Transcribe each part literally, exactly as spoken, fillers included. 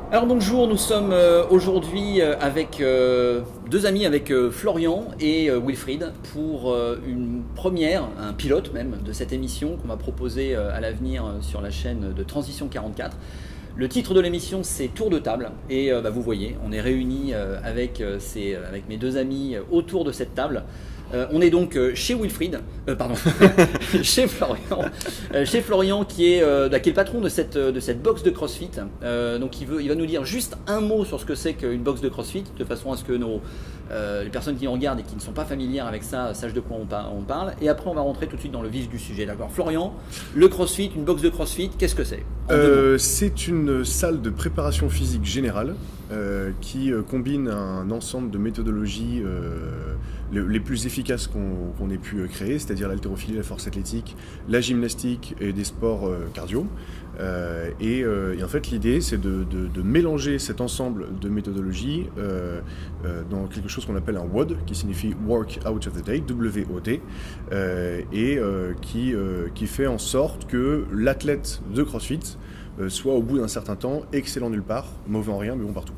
Alors bonjour, nous sommes euh, aujourd'hui euh, avec euh, deux amis, avec euh, Florian et euh, Wilfried, pour euh, une première, un pilote même, de cette émission qu'on va proposer euh, à l'avenir euh, sur la chaîne de Transition quarante-quatre. Le titre de l'émission, c'est Tour de table, et euh, bah, vous voyez, on est réunis euh, avec, euh, ces, avec mes deux amis euh, autour de cette table. Euh, on est donc euh, chez Wilfried, euh, pardon, chez Florian, euh, chez Florian qui est, euh, qui est le patron de cette, de cette box de CrossFit. Euh, donc il, veut, il va nous dire juste un mot sur ce que c'est qu'une box de CrossFit, de façon à ce que nos, euh, les personnes qui nous regardent et qui ne sont pas familières avec ça sachent de quoi on, par, on parle. Et après on va rentrer tout de suite dans le vif du sujet. D'accord, Florian, le CrossFit, une box de CrossFit, qu'est-ce que c'est? euh, C'est une salle de préparation physique générale euh, qui euh, combine un ensemble de méthodologies euh, les plus efficaces qu'on qu'on ait pu créer, c'est-à-dire l'haltérophilie, la force athlétique, la gymnastique et des sports euh, cardio. Euh, et, euh, et en fait, l'idée, c'est de, de, de mélanger cet ensemble de méthodologies euh, euh, dans quelque chose qu'on appelle un W O D, qui signifie Work Out of the Day, W O D, euh, et euh, qui, euh, qui fait en sorte que l'athlète de CrossFit euh, soit au bout d'un certain temps excellent nulle part, mauvais en rien, mais bon partout.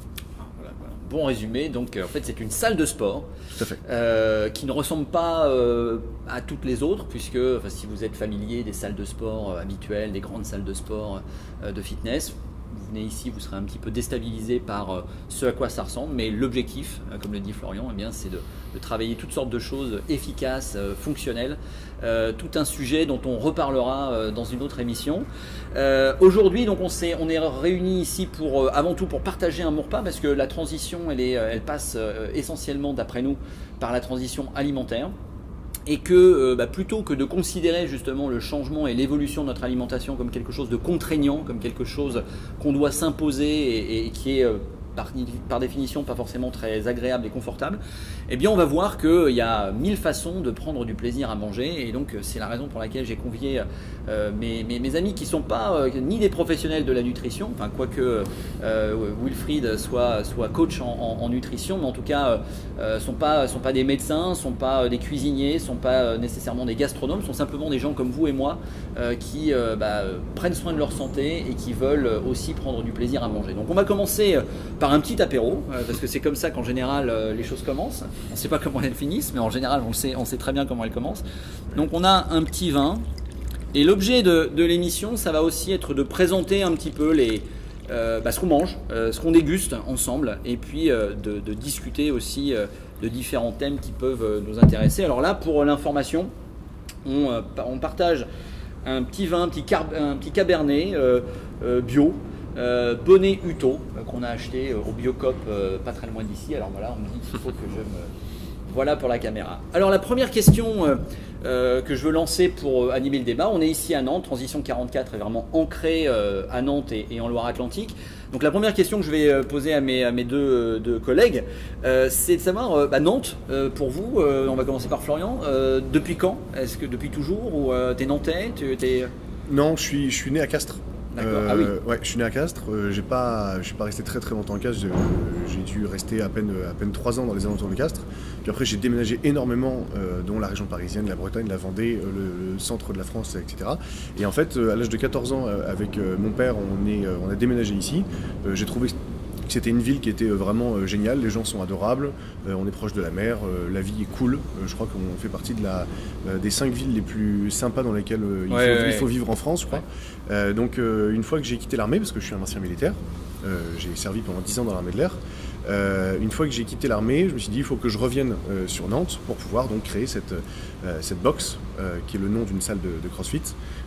Bon résumé, donc en fait c'est une salle de sport Tout à fait. euh, qui ne ressemble pas euh, à toutes les autres, puisque enfin, si vous êtes familier des salles de sport euh, habituelles, des grandes salles de sport euh, de fitness, vous venez ici, vous serez un petit peu déstabilisé par euh, ce à quoi ça ressemble, mais l'objectif, euh, comme le dit Florian, eh bien, c'est de, de travailler toutes sortes de choses efficaces, euh, fonctionnelles, euh, tout un sujet dont on reparlera euh, dans une autre émission. Euh, Aujourd'hui, donc, on, on est réunis ici pour, euh, avant tout pour partager un bon repas, parce que la transition, elle, est, elle passe euh, essentiellement, d'après nous, par la transition alimentaire. Et que euh, bah, plutôt que de considérer justement le changement et l'évolution de notre alimentation comme quelque chose de contraignant, comme quelque chose qu'on doit s'imposer et, et qui est euh, par, par définition pas forcément très agréable et confortable, eh bien on va voir qu'il y a mille façons de prendre du plaisir à manger. Et donc c'est la raison pour laquelle j'ai convié euh, mes, mes, mes amis qui ne sont pas euh, ni des professionnels de la nutrition, enfin quoique euh, Wilfried soit, soit coach en, en, en nutrition, mais en tout cas euh, ne sont pas, sont pas des médecins, ne sont pas des cuisiniers, ne sont pas nécessairement des gastronomes, sont simplement des gens comme vous et moi euh, qui euh, bah, prennent soin de leur santé et qui veulent aussi prendre du plaisir à manger. Donc on va commencer par un petit apéro, euh, parce que c'est comme ça qu'en général euh, les choses commencent. On ne sait pas comment elles finissent, mais en général on sait, on sait très bien comment elles commencent. Donc on a un petit vin, et l'objet de, de l'émission, ça va aussi être de présenter un petit peu les, euh, bah, ce qu'on mange, euh, ce qu'on déguste ensemble, et puis euh, de, de discuter aussi euh, de différents thèmes qui peuvent euh, nous intéresser. Alors là, pour l'information, on, euh, on partage un petit vin, un petit, car, un petit cabernet euh, euh, bio, Euh, Bonnet Uto, euh, qu'on a acheté euh, au Biocop euh, pas très loin d'ici. Alors voilà, on me dit qu'il faut que je me... Voilà pour la caméra. Alors la première question euh, euh, que je veux lancer pour euh, animer le débat, on est ici à Nantes, Transition quarante-quatre est vraiment ancrée euh, à Nantes et, et en Loire-Atlantique. Donc la première question que je vais euh, poser à mes, à mes deux, euh, deux collègues, euh, c'est de savoir, euh, bah, Nantes, euh, pour vous, euh, on va commencer par Florian, euh, depuis quand? Est-ce que depuis toujours, ou euh, t'es nantais, t'es... Non, je suis, je suis né à Castres. Euh, ah oui. Ouais, je suis né à Castres. Euh, j'ai pas, je suis pas resté très très longtemps à Castres. J'ai dû rester à peine à peine trois ans dans les alentours de Castres. Puis après, j'ai déménagé énormément, euh, dont la région parisienne, la Bretagne, la Vendée, euh, le, le centre de la France, et cetera. Et en fait, euh, à l'âge de quatorze ans, euh, avec euh, mon père, on est, euh, on a déménagé ici. Euh, j'ai trouvé que c'était une ville qui était vraiment euh, géniale. Les gens sont adorables. Euh, on est proche de la mer. Euh, la vie est cool. Euh, je crois qu'on fait partie de la, euh, des cinq villes les plus sympas dans lesquelles euh, il, ouais, faut, ouais, il faut ouais. vivre en France, je crois. Ouais. Euh, donc euh, une fois que j'ai quitté l'armée, parce que je suis un ancien militaire, euh, j'ai servi pendant dix ans dans l'armée de l'air, euh, une fois que j'ai quitté l'armée, je me suis dit il faut que je revienne euh, sur Nantes pour pouvoir donc créer cette, euh, cette box euh, qui est le nom d'une salle de, de CrossFit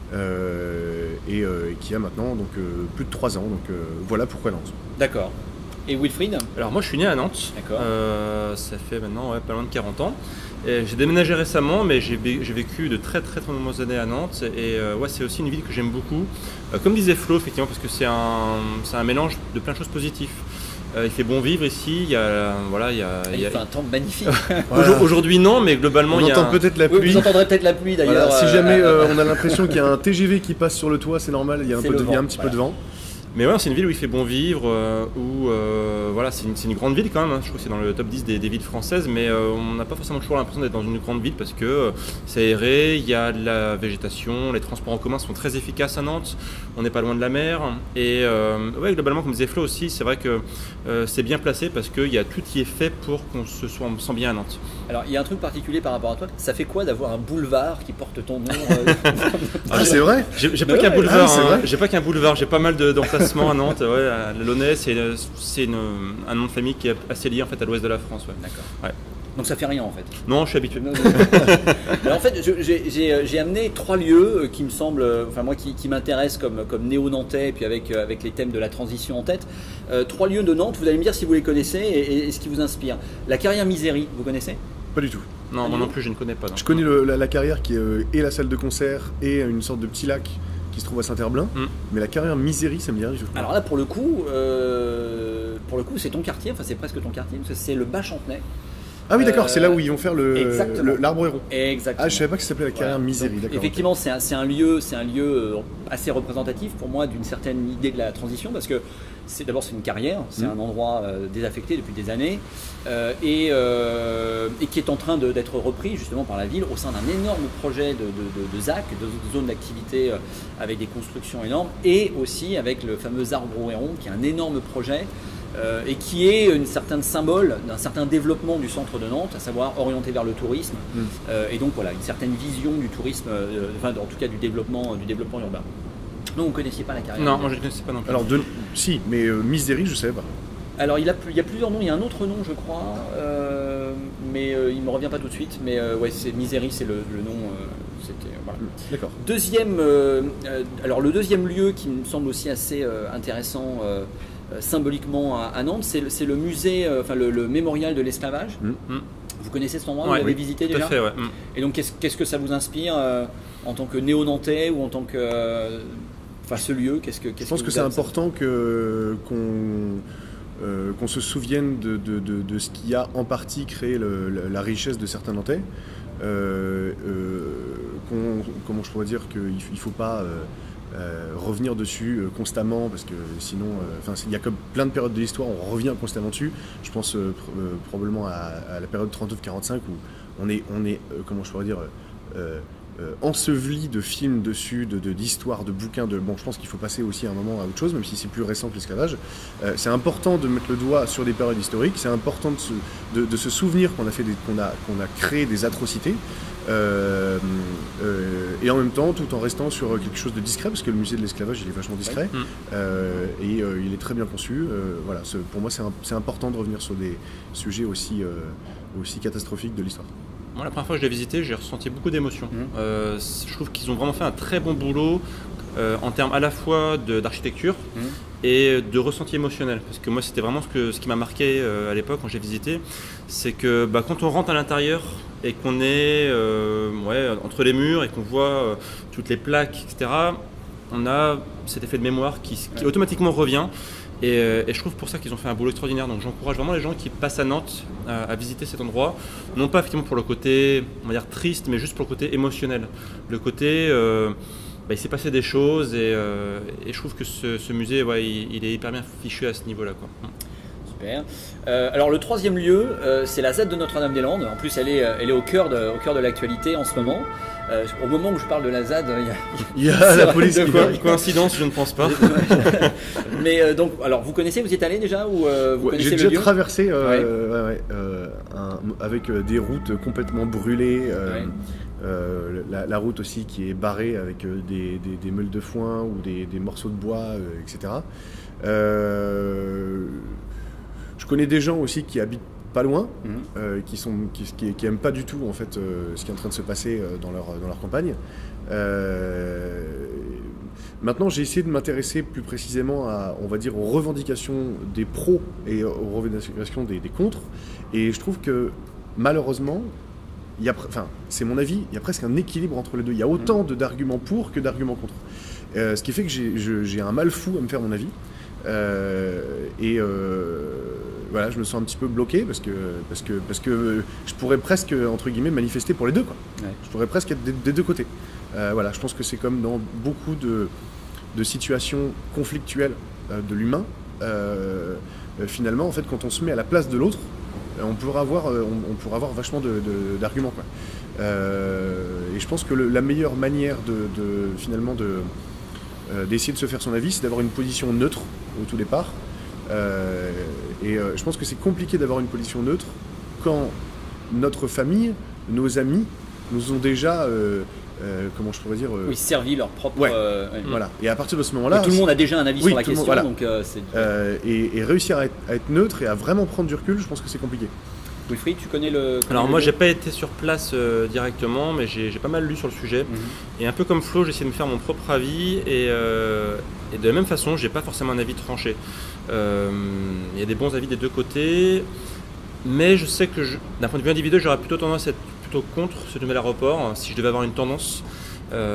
euh, et euh, qui a maintenant donc, euh, plus de trois ans. Donc euh, voilà pourquoi Nantes. D'accord. Et Wilfried? Alors moi je suis né à Nantes, euh, ça fait maintenant ouais, pas loin de quarante ans. J'ai déménagé récemment, mais j'ai vécu de très très très nombreuses années à Nantes. Et euh, ouais, c'est aussi une ville que j'aime beaucoup. Euh, comme disait Flo, effectivement, parce que c'est un, un mélange de plein de choses positives. Euh, il fait bon vivre ici, il y a, voilà, il y a, il y a... fait un temps magnifique. Voilà. Aujourd'hui non, mais globalement on il y a... entend peut-être la pluie. Oui, vous entendrez peut-être la pluie d'ailleurs. Voilà, si jamais euh, euh, on a l'impression qu'il y a un T G V qui passe sur le toit, c'est normal, il y a un, peu de, il y a un petit peu voilà. de vent. Mais ouais, c'est une ville où il fait bon vivre, euh, où euh, voilà, c'est une, une grande ville quand même, hein. Je trouve que c'est dans le top dix des, des villes françaises, mais euh, on n'a pas forcément toujours l'impression d'être dans une grande ville parce que euh, c'est aéré, il y a de la végétation, les transports en commun sont très efficaces à Nantes, on n'est pas loin de la mer, et euh, ouais, globalement, comme disait Flo aussi, c'est vrai que euh, c'est bien placé parce qu'il y a tout qui est fait pour qu'on se soit, on sent bien à Nantes. Alors, il y a un truc particulier par rapport à toi, ça fait quoi d'avoir un boulevard qui porte ton nom euh... Ah, c'est vrai. J'ai pas qu'un boulevard, ah, hein. J'ai pas qu'un boulevard, j'ai pas mal d'emplacements à Nantes. Ouais, à Launay, c'est un nom de famille qui est assez lié en fait à l'ouest de la France. Ouais. D'accord. Ouais. Donc ça fait rien en fait. Non, je suis habitué. Alors en fait, j'ai amené trois lieux qui me semblent, enfin moi qui, qui m'intéressent comme, comme néo-nantais, et puis avec, avec les thèmes de la transition en tête. Euh, trois lieux de Nantes, vous allez me dire si vous les connaissez et, et ce qui vous inspire. La carrière Misery, vous connaissez? Pas du tout. Non, moi non plus, je ne connais pas. Non. Je connais le, la, la carrière qui est euh, et la salle de concert et une sorte de petit lac qui se trouve à Saint-Herblain, mm. mais la carrière Misery, ça me dit rien du tout. Alors là, pour le coup, euh, pour le coup, c'est ton quartier, enfin c'est presque ton quartier, parce que c'est le Bas-Chantenay. Ah oui, d'accord, euh, c'est là où ils vont faire l'arbre héron. Exactement. Ah, je savais pas que ça s'appelait la carrière voilà. Misery. Donc, effectivement, c'est un, un lieu, c'est un lieu assez représentatif pour moi d'une certaine idée de la transition, parce que d'abord c'est une carrière, c'est mmh. un endroit euh, désaffecté depuis des années euh, et, euh, et qui est en train d'être repris justement par la ville au sein d'un énorme projet de, de, de, de Z A C, de zone d'activité euh, avec des constructions énormes, et aussi avec le fameux arbre au héron qui est un énorme projet. Euh, et qui est une certaine symbole d'un certain développement du centre de Nantes, à savoir orienté vers le tourisme, mmh. euh, et donc voilà, une certaine vision du tourisme, euh, enfin en tout cas du développement, du développement urbain. Non, vous ne connaissiez pas la carrière? Non, moi je ne connaissais pas non plus. Alors, de... si, mais euh, Misery, je ne savais pas. Alors il, a, il y a plusieurs noms, il y a un autre nom je crois, euh, mais euh, il ne me revient pas tout de suite, mais euh, ouais, c'est Misery, c'est le, le nom. Euh, c'était voilà. D'accord. Deuxième, euh, euh, alors le deuxième lieu qui me semble aussi assez euh, intéressant euh, symboliquement à, à Nantes, c'est le, le musée, euh, enfin le, le mémorial de l'esclavage. Mmh. Vous connaissez cet endroit? Ouais, vous l'avez oui, visité déjà? Tout à fait, ouais. Mmh. Et donc qu'est-ce qu'est-ce que ça vous inspire euh, en tant que néo-nantais ou en tant que, euh, enfin ce lieu, qu'est-ce que qu'est-ce Je pense que, que c'est important que qu'on euh, qu'on se souvienne de, de, de, de ce qui a en partie créé le, la, la richesse de certains Nantais. Euh, euh, comment je pourrais dire qu'il ne faut pas euh, Euh, revenir dessus euh, constamment parce que sinon enfin euh, il y a comme plein de périodes de l'histoire on revient constamment dessus. Je pense euh, pr euh, probablement à, à la période trente-neuf quarante-cinq où on est on est euh, comment je pourrais dire euh, euh, enseveli de films dessus, de d'histoires, de, de bouquins de bon je pense qu'il faut passer aussi à un moment à autre chose même si c'est plus récent que l'esclavage. Euh, c'est important de mettre le doigt sur des périodes historiques, c'est important de se, de, de se souvenir qu'on a fait des, qu'on a qu'on a créé des atrocités. Euh, euh, et en même temps tout en restant sur quelque chose de discret parce que le musée de l'esclavage il est vachement discret ouais. euh, et euh, il est très bien conçu euh, voilà, pour moi c'est important de revenir sur des sujets aussi, euh, aussi catastrophiques de l'histoire. Moi la première fois que je l'ai visité j'ai ressenti beaucoup d'émotions. Mmh. euh, je trouve qu'ils ont vraiment fait un très bon boulot euh, en termes à la fois d'architecture mmh. et de ressenti émotionnel parce que moi c'était vraiment ce, que, ce qui m'a marqué euh, à l'époque quand j'ai visité, c'est que bah, quand on rentre à l'intérieur et qu'on est euh, ouais, entre les murs et qu'on voit euh, toutes les plaques, et cetera, on a cet effet de mémoire qui, qui automatiquement revient. Et, euh, et je trouve pour ça qu'ils ont fait un boulot extraordinaire. Donc j'encourage vraiment les gens qui passent à Nantes à, à visiter cet endroit. Non pas effectivement pour le côté, on va dire, triste, mais juste pour le côté émotionnel. Le côté, euh, bah, il s'est passé des choses et, euh, et je trouve que ce, ce musée, ouais, il, il est hyper bien fichu à ce niveau-là, quoi. Euh, alors le troisième lieu, euh, c'est la Z A C de Notre-Dame-des-Landes. En plus, elle est, elle est au cœur de, au cœur de l'actualité en ce moment. Euh, au moment où je parle de la Z A C, il y a, il y a la police. De quoi, coïncidence, je ne pense pas. Mais euh, donc, alors vous connaissez, vous y êtes allé déjà ou euh, vous ouais, connaissez le le lieu? lieu? J'ai déjà traversé euh, ouais. Euh, ouais, euh, un, avec euh, des routes complètement brûlées. Euh, ouais. Euh, la, la route aussi qui est barrée avec euh, des, des, des meules de foin ou des, des morceaux de bois, euh, et cetera. Euh, Je connais des gens aussi qui habitent pas loin, mmh. euh, qui sont qui, qui, qui aiment pas du tout en fait euh, ce qui est en train de se passer euh, dans leur dans leur campagne. Euh, maintenant, j'ai essayé de m'intéresser plus précisément à, on va dire, aux revendications des pros et aux revendications des, des contres. Et je trouve que malheureusement, il y a, enfin, c'est mon avis, il y a presque un équilibre entre les deux. Il y a autant mmh. d'arguments pour que d'arguments contre. Euh, ce qui fait que j'ai un mal fou à me faire mon avis. Euh, et euh, voilà, je me sens un petit peu bloqué parce que, parce que, parce que je pourrais presque, entre guillemets, manifester pour les deux, quoi. Ouais. Je pourrais presque être des, des deux côtés. Euh, voilà, je pense que c'est comme dans beaucoup de, de situations conflictuelles euh, de l'humain, euh, euh, finalement, en fait, quand on se met à la place de l'autre, euh, on pourra avoir, euh, on, on pourra avoir vachement de, de, d'arguments, quoi. Euh, et je pense que le, la meilleure manière de, de finalement de, euh, d'essayer de se faire son avis, c'est d'avoir une position neutre au tout départ. Euh, et euh, je pense que c'est compliqué d'avoir une position neutre quand notre famille, nos amis, nous ont déjà, euh, euh, comment je pourrais dire, euh... oui, servi leur propre. Ouais. Euh, ouais. Voilà. Et à partir de ce moment-là, tout le monde a déjà un avis oui, sur la question, monde, voilà. donc euh, c'est. Euh, et, et réussir à être, à être neutre et à vraiment prendre du recul, je pense que c'est compliqué. Wilfried, tu connais le. Connais Alors le moi, lieu j'ai pas été sur place euh, directement, mais j'ai pas mal lu sur le sujet. Mm-hmm. Et un peu comme Flo, j'ai essayé de me faire mon propre avis. Et, euh, et de la même façon, j'ai pas forcément un avis tranché. Il euh, y a des bons avis des deux côtés, mais je sais que d'un point de vue individuel, j'aurais plutôt tendance à être plutôt contre ce nouvel aéroport, si je devais avoir une tendance. Euh,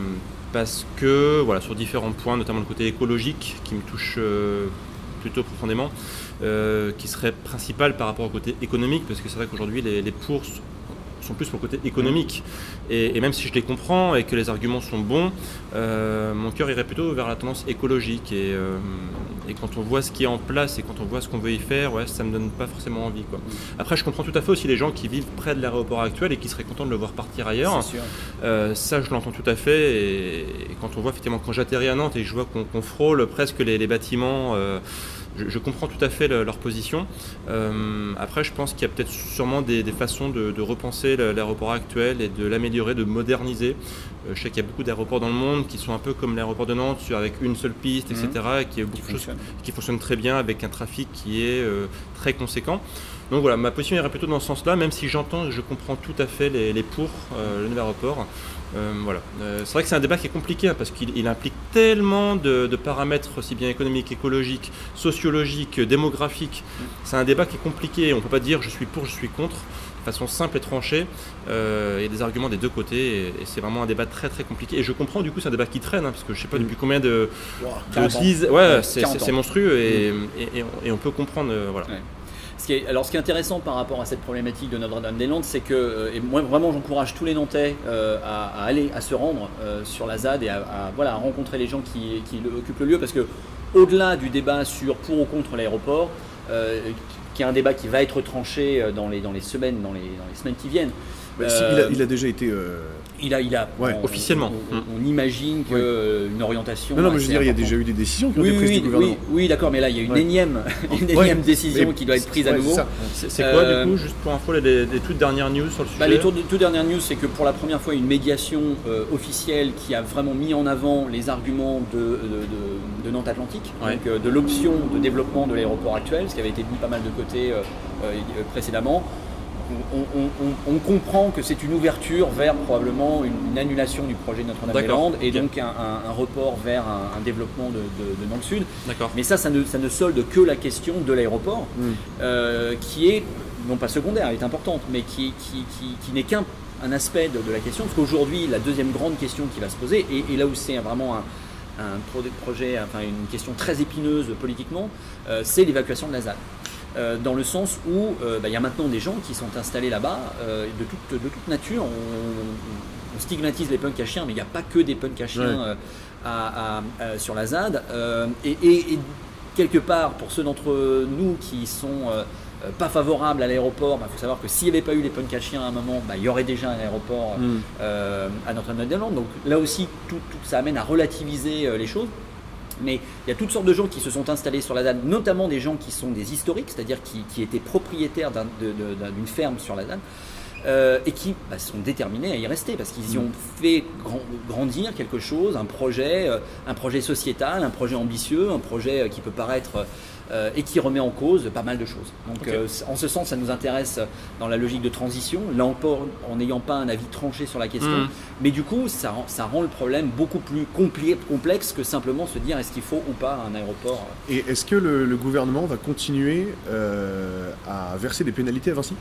parce que, voilà, sur différents points, notamment le côté écologique, qui me touche euh, plutôt profondément. Euh, qui serait principal par rapport au côté économique, parce que c'est vrai qu'aujourd'hui les, les pour sont plus pour le côté économique, et, et même si je les comprends et que les arguments sont bons, euh, mon cœur irait plutôt vers la tendance écologique, et, euh, et quand on voit ce qui est en place et quand on voit ce qu'on veut y faire, ouais, ça me donne pas forcément envie, quoi. Après, je comprends tout à fait aussi les gens qui vivent près de l'aéroport actuel et qui seraient contents de le voir partir ailleurs. Euh, ça, je l'entends tout à fait, et, et quand on voit effectivement, quand j'atterris à Nantes et je vois qu'on qu'on frôle presque les, les bâtiments, euh, Je, je comprends tout à fait le, leur position. Euh, après, je pense qu'il y a peut-être sûrement des, des façons de, de repenser l'aéroport actuel et de l'améliorer, de moderniser. Euh, je sais qu'il y a beaucoup d'aéroports dans le monde qui sont un peu comme l'aéroport de Nantes, avec une seule piste, mmh. et cetera, et qui, est beaucoup qui, fonctionne. Choses, qui fonctionne très bien, avec un trafic qui est euh, très conséquent. Donc voilà, ma position irait plutôt dans ce sens-là, même si j'entends, je comprends tout à fait les, les pour euh, le nouvel aéroport. Euh, voilà. Euh, c'est vrai que c'est un débat qui est compliqué, hein, parce qu'il il implique tellement de, de paramètres, aussi bien économiques, écologiques, sociologiques, démographiques. C'est un débat qui est compliqué. On ne peut pas dire je suis pour, je suis contre. De façon simple et tranchée, euh, il y a des arguments des deux côtés, et, et c'est vraiment un débat très très compliqué. Et je comprends, du coup, c'est un débat qui traîne, hein, parce que je ne sais pas depuis combien de, wow, de dizaines, ouais, c'est monstrueux, et, mmh. et, et, on, et on peut comprendre, euh, voilà. Ouais. Ce qui est, alors, ce qui est intéressant par rapport à cette problématique de Notre-Dame-des-Landes, c'est que, et moi vraiment j'encourage tous les Nantais euh, à, à aller, à se rendre euh, sur la ZAD et à, à, voilà, à rencontrer les gens qui, qui occupent le lieu, parce que au-delà du débat sur pour ou contre l'aéroport, euh, qui est un débat qui va être tranché dans les, dans les semaines, dans les, dans les semaines qui viennent. Bah, euh, il, a, il a déjà été. Euh... Il a, il a ouais. on, officiellement. On, on, on imagine qu'une ouais. orientation. Non, non, mais je veux dire, il y a déjà eu des décisions qui ont oui, été prises oui, du gouvernement. Oui, oui d'accord, mais là, il y a une ouais. énième, une énième ouais. décision mais qui doit être prise ouais, à nouveau. C'est quoi, euh, du coup, juste pour info, les, les toutes dernières news sur le sujet? Bah, les toutes, toutes dernières news, c'est que pour la première fois, une médiation euh, officielle qui a vraiment mis en avant les arguments de, de, de, de Nantes Atlantique, ouais. donc euh, de l'option de développement de l'aéroport actuel, ce qui avait été mis pas mal de côté euh, euh, précédemment. On, on, on, on comprend que c'est une ouverture vers probablement une, une annulation du projet de Notre-Dame-des-Landes et okay. donc un, un, un report vers un, un développement de, de, de Nantes Sud. Mais ça, ça ne, ça ne solde que la question de l'aéroport, mm. euh, qui est, non pas secondaire, elle est importante, mais qui, qui, qui, qui n'est qu'un un aspect de, de la question. Parce qu'aujourd'hui, la deuxième grande question qui va se poser, et, et là où c'est vraiment un, un projet, enfin une question très épineuse politiquement, euh, c'est l'évacuation de la ZAD. Euh, dans le sens où il euh, bah, y a maintenant des gens qui sont installés là-bas euh, de, toute, de toute nature. On, on, on stigmatise les punks à chiens, mais il n'y a pas que des punks à chiens ouais. euh, à, à, à, sur la ZAD. Euh, et, et, et quelque part, pour ceux d'entre nous qui sont euh, pas favorables à l'aéroport, il bah, faut savoir que s'il n'y avait pas eu les punks à chiens à un moment, bah, il y aurait déjà un aéroport mm. euh, à Notre-Dame-des-Landes. Donc là aussi, tout, tout, ça amène à relativiser euh, les choses. Mais il y a toutes sortes de gens qui se sont installés sur la ZAD, notamment des gens qui sont des historiques, c'est-à-dire qui, qui étaient propriétaires d'un, de, de, d'une ferme sur la ZAD, euh, et qui bah, sont déterminés à y rester parce qu'ils y ont fait grand, grandir quelque chose, un projet, euh, un projet sociétal, un projet ambitieux, un projet euh, qui peut paraître euh, et qui remet en cause pas mal de choses. Donc okay. euh, en ce sens, ça nous intéresse dans la logique de transition, là encore en n'ayant pas un avis tranché sur la question, mmh. mais du coup ça rend, ça rend le problème beaucoup plus complexe que simplement se dire est-ce qu'il faut ou pas un aéroport. Et est-ce que le, le gouvernement va continuer euh, à verser des pénalités à Vinci ?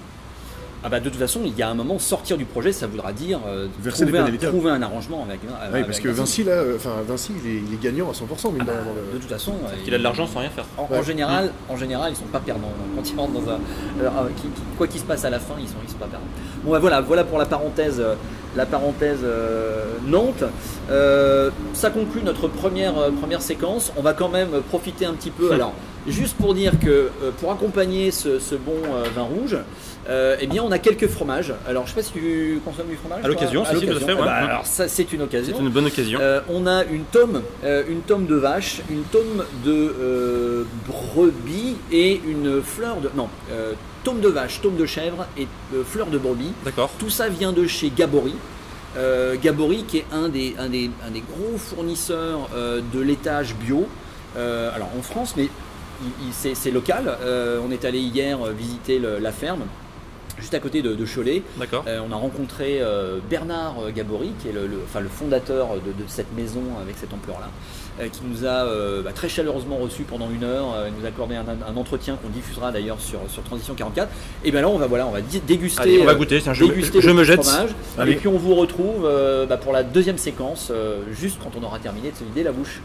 Ah bah de toute façon, il y a un moment, sortir du projet, ça voudra dire euh, Verser trouver, des un, pénalités. trouver un arrangement avec. Oui, avec parce que Vinci. Vinci, là, enfin Vinci, il est, il est gagnant à cent pour cent. Mais Ah bah, dans- dans le- de toute façon, euh, Il a de l'argent sans rien faire. En, Ouais. en général, en général, ils sont pas perdants quand ils rentrent dans un. alors, euh, qui- qui- quoi qu'il se passe à la fin, ils sont, ils sont pas perdants. Bon, bah, voilà, voilà pour la parenthèse, euh, la parenthèse euh, Nantes. Euh, ça conclut notre première euh, première séquence. On va quand même profiter un petit peu. Alors, juste pour dire que euh, pour accompagner ce, ce bon euh, vin rouge, euh, eh bien, on a quelques fromages. Alors, je sais pas si tu consommes du fromage. À l'occasion, toi si, si, tout à fait, ouais. Ah bah, alors, ça, c'est une occasion. C'est une bonne occasion. Euh, on a une tome, euh, une tome de vache, une tome de euh, brebis et une fleur de non, euh, tome de vache, tome de chèvre et euh, fleur de brebis. D'accord. Tout ça vient de chez Gabory. Euh, Gabory qui est un des, un des, un des gros fournisseurs euh, de laitage bio. Euh, alors en France, mais il- il- c'est c'est local. Euh, on est allé hier euh, visiter le- la ferme. Juste à côté de, de Cholet. D'accord. Euh, on a rencontré euh, Bernard Gabory, qui est le, le- enfin, le fondateur de, de cette maison avec cette ampleur-là, euh, qui nous a euh, bah, très chaleureusement reçus pendant une heure. Euh, il nous a accordé un, un entretien qu'on diffusera d'ailleurs sur, sur Transition quarante-quatre. Et bien là, on va, voilà, on va di- déguster, Allez, on va euh, goûter. Tiens, je, déguster je le me petit jette. fromage. Allez. Et puis on vous retrouve euh, bah, pour la deuxième séquence, euh, juste quand on aura terminé de se vider la bouche.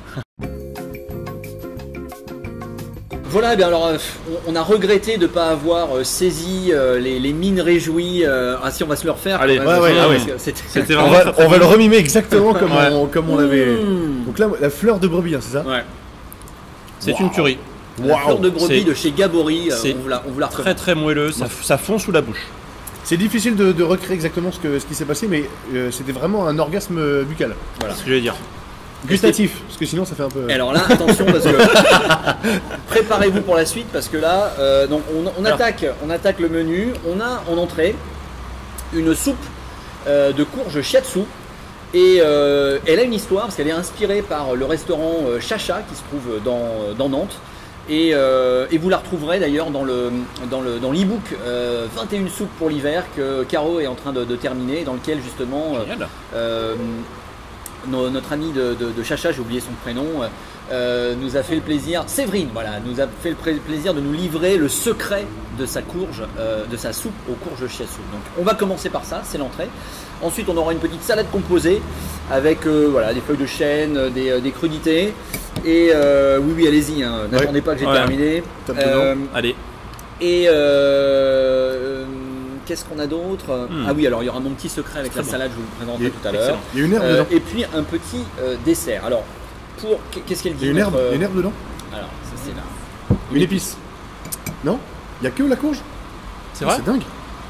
Voilà, eh bien alors euh, on, on a regretté de ne pas avoir euh, saisi euh, les, les mines réjouies. euh, ah si, on va se le refaire. Allez, quand même, ouais, ouais, parce ah que ouais. c'était- C'était On vraiment va, très, très on va bon. le remimer exactement comme Ouais. on, comme on l'avait. Mmh. Donc là, la fleur de brebis, hein, c'est ça? Ouais. C'est Wow. une tuerie. La fleur de brebis C'est- de chez Gabory, euh, c'est on vous la, on vous la Très recommande. très moelleux, ça, ça fond sous la bouche. C'est difficile de, de recréer exactement ce, que, ce qui s'est passé, mais euh, c'était vraiment un orgasme euh, buccal. Voilà. C'est ce que j'allais dire. Gustatif, parce que sinon ça fait un peu. Et alors là, attention parce que préparez-vous pour la suite parce que là, euh, donc on, on attaque, on attaque le menu. On a en entrée une soupe euh, de courge shiatsu et euh, elle a une histoire parce qu'elle est inspirée par le restaurant euh, Chacha qui se trouve dans, dans Nantes. Et, euh, et vous la retrouverez d'ailleurs dans le dans le dans l'e-book euh, vingt et une soupes pour l'hiver que Caro est en train de, de terminer, dans lequel justement euh, Génial. euh, no- notre ami de, de, de Chacha, j'ai oublié son prénom, euh, nous a fait le plaisir, Séverine, voilà, nous a fait le pré- plaisir de nous livrer le secret de sa courge, euh, de sa soupe aux courges shiatsu. Donc on va commencer par ça, c'est l'entrée. Ensuite on aura une petite salade composée avec euh, voilà, des feuilles de chêne, euh, des, euh, des crudités. Et euh, oui oui allez-y, hein, n'attendez pas que j'ai Ouais. terminé. Top Euh, Allez. et euh, qu'est-ce qu'on a d'autre Hmm. Ah oui, alors il y aura mon petit secret avec Très la bon. salade, je vous le présenterai Et- tout à l'heure. excellent. Il y a une herbe Euh, dedans. et puis un petit euh, dessert. Alors, pour qu'est-ce qu'elle dit Il y a une herbe, notre, euh, il y a une herbe dedans. Alors, ça c'est là. Une épice. Non? Il y a que la courge. C'est vrai. C'est dingue.